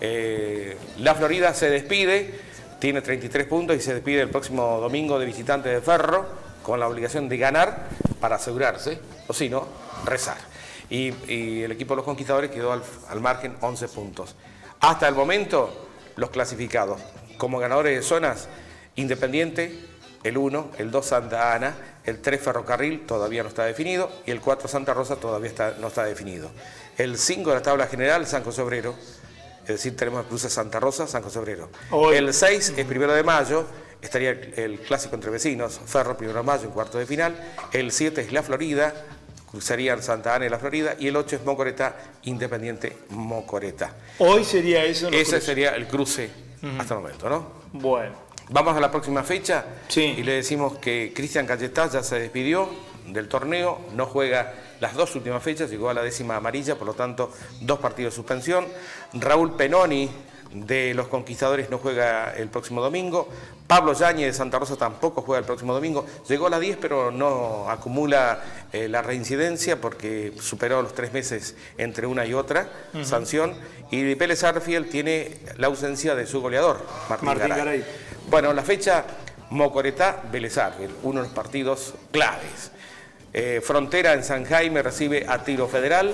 M: Eh, la Florida se despide, tiene treinta y tres puntos y se despide el próximo domingo de visitante de Ferro con la obligación de ganar para asegurarse, o si no, rezar. Y, y el equipo de los Conquistadores quedó al, al margen once puntos. Hasta el momento, los clasificados como ganadores de zonas, Independiente, el uno, el dos Santa Ana, el tres Ferrocarril todavía no está definido y el cuatro Santa Rosa todavía está, no está definido. El cinco de la tabla general, San José Obrero, es decir, tenemos el cruce Santa Rosa, San José Obrero.
B: Hoy.
M: El seis es primero de mayo, estaría el, el clásico entre vecinos, Ferro primero de mayo en cuarto de final. El siete es La Florida, cruzarían Santa Ana y La Florida. Y el ocho es Mocoreta, Independiente Mocoreta.
B: Hoy sería eso.
M: Ese
B: cruces.
M: sería el cruce
B: Ujú.
M: hasta el momento, ¿no?
B: Bueno.
M: Vamos a la próxima fecha.
B: Sí.
M: Y le decimos que Cristian Cayetá ya se despidió del torneo, no juega las dos últimas fechas, llegó a la décima amarilla, por lo tanto, dos partidos de suspensión. Raúl Penoni de los Conquistadores no juega el próximo domingo. Pablo Yáñez de Santa Rosa tampoco juega el próximo domingo. Llegó a las diez, pero no acumula eh, la reincidencia porque superó los tres meses entre una y otra
B: Ujú.
M: sanción. Y Vélez Arfield tiene la ausencia de su goleador, Martín,
B: Martín
M: Garay.
B: Garay.
M: Bueno, la fecha Mocoretá, Vélez Arfield, uno de los partidos claves. Eh, Frontera en San Jaime recibe a Tiro Federal.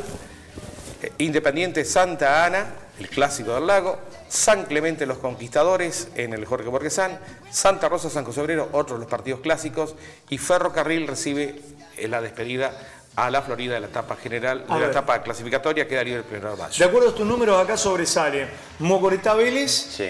M: Eh, Independiente Santa Ana, el clásico del lago. San Clemente Los Conquistadores en el Jorge Borgesán. Santa Rosa San José Obrero, otro de los partidos clásicos. Y Ferrocarril recibe eh, la despedida a La Florida de la etapa general,
B: A
M: de la
B: ver.
M: etapa clasificatoria, que daría el primero de mayo.
B: De acuerdo a tus números, acá sobresale Mocoretá Vélez
M: Sí.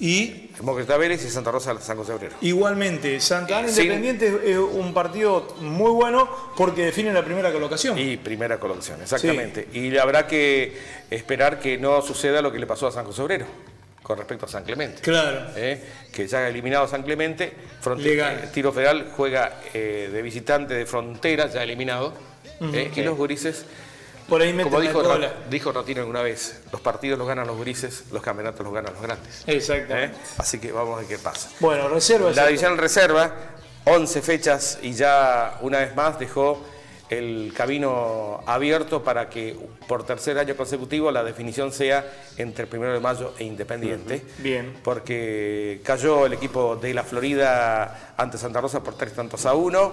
B: y
M: Mocoretá Vélez y Santa Rosa San José Obrero.
B: igualmente Santa Ana
M: Sí.
B: Independiente es un partido muy bueno porque define la primera colocación.
M: Y primera colocación, exactamente. Y habrá que esperar que no suceda lo que le pasó a San José Obrero con respecto a San Clemente.
B: Claro.
M: ¿Eh? Que ya ha eliminado a San Clemente, Fronte-
B: Le gana.
M: eh, Tiro Federal juega eh, de visitante de Frontera, ya eliminado.
B: Ujú.
M: ¿eh?
B: Sí.
M: Y los gurises,
B: Por ahí meten
M: como
B: la
M: dijo,
B: cola.
M: Ra- dijo Ratino alguna vez, los partidos los ganan los gurises, los campeonatos los ganan los grandes.
B: Exactamente.
M: ¿Eh? Así que vamos a ver qué pasa.
B: Bueno, reserva.
M: La división reserva, once fechas y ya una vez más dejó el camino abierto para que por tercer año consecutivo la definición sea entre el primero de mayo e Independiente.
B: Bien.
M: Porque cayó el equipo de La Florida ante Santa Rosa por tres tantos a uno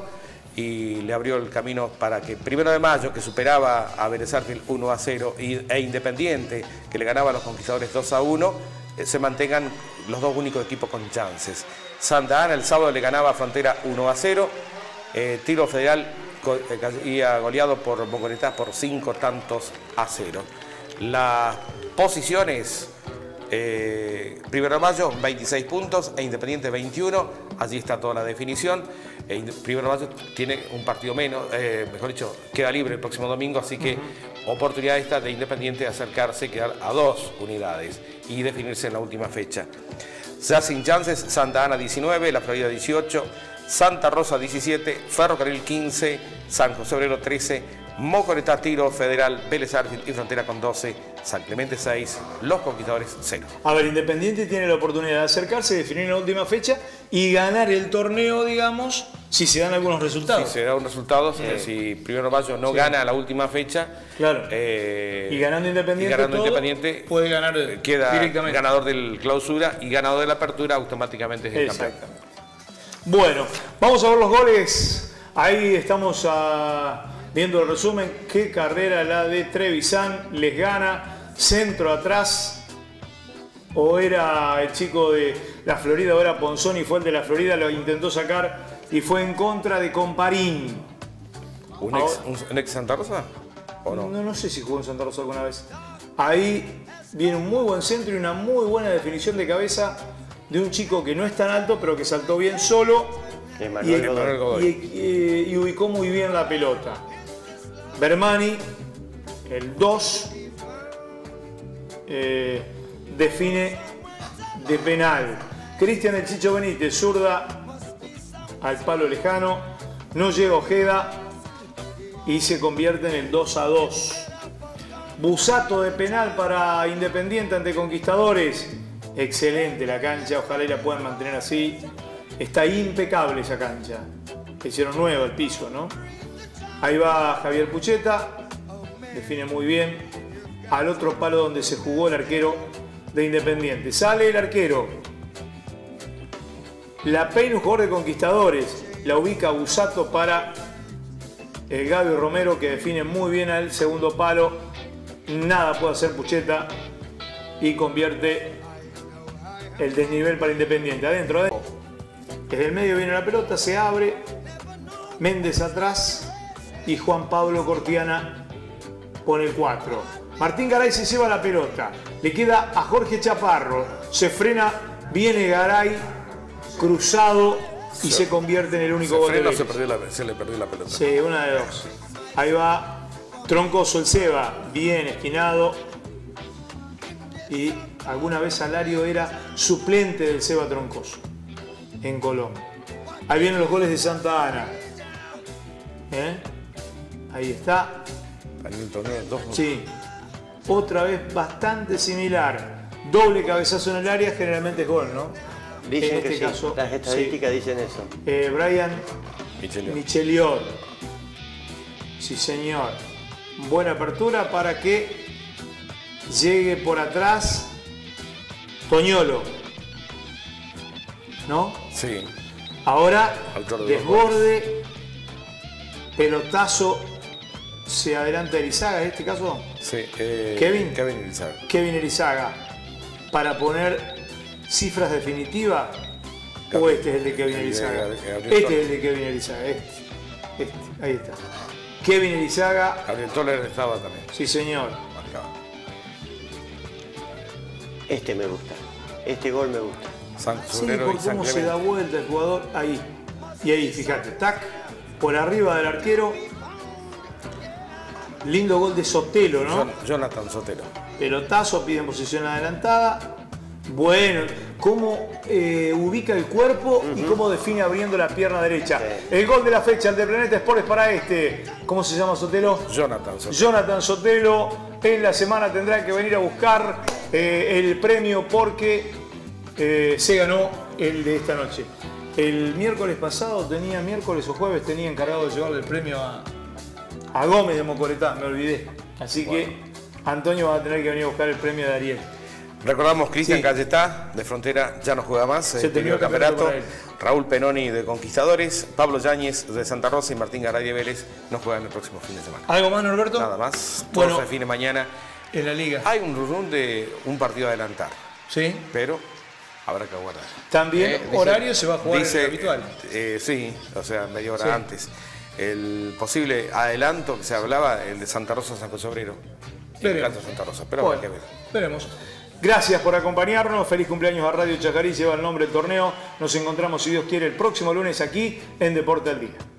M: y le abrió el camino para que primero de mayo, que superaba a Vélez Arfield uno a cero, y, e Independiente, que le ganaba a los Conquistadores dos a uno, eh, se mantengan los dos únicos equipos con chances. Santa Ana el sábado le ganaba a Frontera uno a cero, eh, Tiro Federal co- eh, caía goleado por Mocoretá por cinco tantos a cero. Las posiciones, eh, primero de mayo veintiséis puntos e Independiente veintiuno, allí está toda la definición. E Inde- primero de mayo tiene un partido menos, eh, mejor dicho, queda libre el próximo domingo, así que oportunidad esta de Independiente de acercarse, quedar a dos unidades y definirse en la última fecha. Ya sin chances, Santa Ana diecinueve, La Florida dieciocho, Santa Rosa diecisiete, Ferrocarril quince, San José Obrero trece, Mocoretá, Tiro Federal, Vélez Arfield y Frontera con doce, San Clemente seis, Los Conquistadores cero.
B: A ver, Independiente tiene la oportunidad de acercarse, definir la última fecha y ganar el torneo, digamos, si se dan algunos resultados.
M: Si se da un resultado,
B: Eh.
M: si primero de mayo no
B: Sí.
M: gana la última fecha,
B: Claro.
M: eh,
B: Y ganando Independiente
M: y ganando
B: todo,
M: Independiente,
B: puede ganar
M: eh, queda
B: directamente.
M: ganador del clausura y ganador de la apertura automáticamente es el campeón.
B: Exactamente. Bueno, vamos a ver los goles. Ahí estamos ah, viendo el resumen. Qué carrera la de Trevisan. Les gana. Centro atrás. O era el chico de La Florida, o era Ponzoni, fue el de La Florida, lo intentó sacar y fue en contra de Comparín.
M: ¿Un ex, un, un ex Santa Rosa? ¿O no?
B: No, no sé si jugó en Santa Rosa alguna vez. Ahí viene un muy buen centro y una muy buena definición de cabeza de un chico que no es tan alto, pero que saltó bien solo y,
D: Emanuel Godoy.
B: y- y- y ubicó muy bien la pelota. Bermani, el dos, eh, define de penal. Cristian El Chicho Benítez, zurda al palo lejano, no llega Ojeda y se convierte en el dos a dos. Busato de penal para Independiente ante Conquistadores. Excelente la cancha, ojalá y la puedan mantener así. Está impecable esa cancha. Hicieron nuevo el piso, ¿no? Ahí va Javier Pucheta, define muy bien. Al otro palo donde se jugó el arquero de Independiente. Sale el arquero. La peina un jugador de Conquistadores. La ubica Busato para el Gaby Romero, que define muy bien al segundo palo. Nada puede hacer Pucheta y convierte el desnivel para Independiente. Adentro, adentro. Desde el medio viene la pelota, se abre. Méndez atrás y Juan Pablo Cortiana pone el cuatro. Martín Garay se lleva la pelota. Le queda a Jorge Chaparro. Se frena, viene Garay cruzado y se, se convierte en el único gol de Vélez.
M: Se, perdió la, se le perdió la pelota.
B: Sí, una de dos. Ahí va Troncoso el Seba, bien esquinado. Y alguna vez Alario era suplente del Seba Troncoso en Colón. Ahí vienen los goles de Santa Ana. ¿Eh? Ahí está. Sí. Otra vez bastante similar. Doble cabezazo en el área, generalmente es gol, ¿no?
D: Dicen
B: en este
D: que
B: caso,
D: sí. Las estadísticas sí. dicen eso.
B: Eh, Brian
M: Micheliot.
B: Micheliot. Sí, señor. Buena apertura para que llegue por atrás Toñolo. ¿No?
M: Sí.
B: Ahora,
M: de
B: desborde, pelotazo, se adelanta Erizaga en este caso.
M: Sí. Eh,
B: Kevin.
M: Kevin Erizaga.
B: Kevin Erizaga. Para poner cifras definitivas. Gabriel, ¿o este es el de Kevin Erizaga? Gabriel, este es el de Kevin Erizaga. Este. Este. Ahí está. Kevin Erizaga.
M: Gabriel Toller estaba también.
B: Sí, señor.
M: Marcado.
D: Este me gusta. Este gol me gusta.
B: San sí, por cómo se da vuelta el jugador. Ahí. Y ahí, fíjate. Tac. Por arriba del arquero. Lindo gol de Sotelo, ¿no?
M: Jonathan Sotelo.
B: Pelotazo, pide en posición adelantada. Bueno, cómo eh, ubica el cuerpo uh-huh. y cómo define abriendo la pierna derecha. Sí. El gol de la fecha, el de Planeta Sport, es para este. ¿Cómo se llama Sotelo?
M: Jonathan Sotelo.
B: Jonathan Sotelo. En la semana tendrá que venir a buscar eh, el premio porque eh, se ganó el de esta noche. El miércoles pasado tenía, miércoles o jueves, tenía encargado de llevarle el premio a, a Gómez de Mocoretá, me olvidé. Así bueno. que Antonio va a tener que venir a buscar el premio de Ariel.
M: Recordamos, Cristian sí. Calletá, de Frontera, ya no juega más.
B: Se terminó el campeonato.
M: Raúl Penoni, de Conquistadores. Pablo Yáñez, de Santa Rosa. Y Martín Garay, de Vélez, no juegan el próximo fin de semana.
B: ¿Algo más, Norberto?
M: Nada más. Todo bueno, se define mañana.
B: En la Liga.
M: Hay un run de un partido a adelantar.
B: Sí.
M: Pero habrá que aguardar.
B: También eh, dice, horario se va a jugar
M: dice,
B: en el habitual.
M: Eh, sí, o sea, media hora
B: sí.
M: antes. El posible adelanto que se hablaba, el de Santa Rosa, San José Obrero.
B: Veremos.
M: Santa Rosa, pero
B: bueno,
M: habrá que ver.
B: Veremos. Gracias por acompañarnos. Feliz cumpleaños a Radio Chacarí. Lleva el nombre del torneo. Nos encontramos, si Dios quiere, el próximo lunes aquí en Deporte al Día.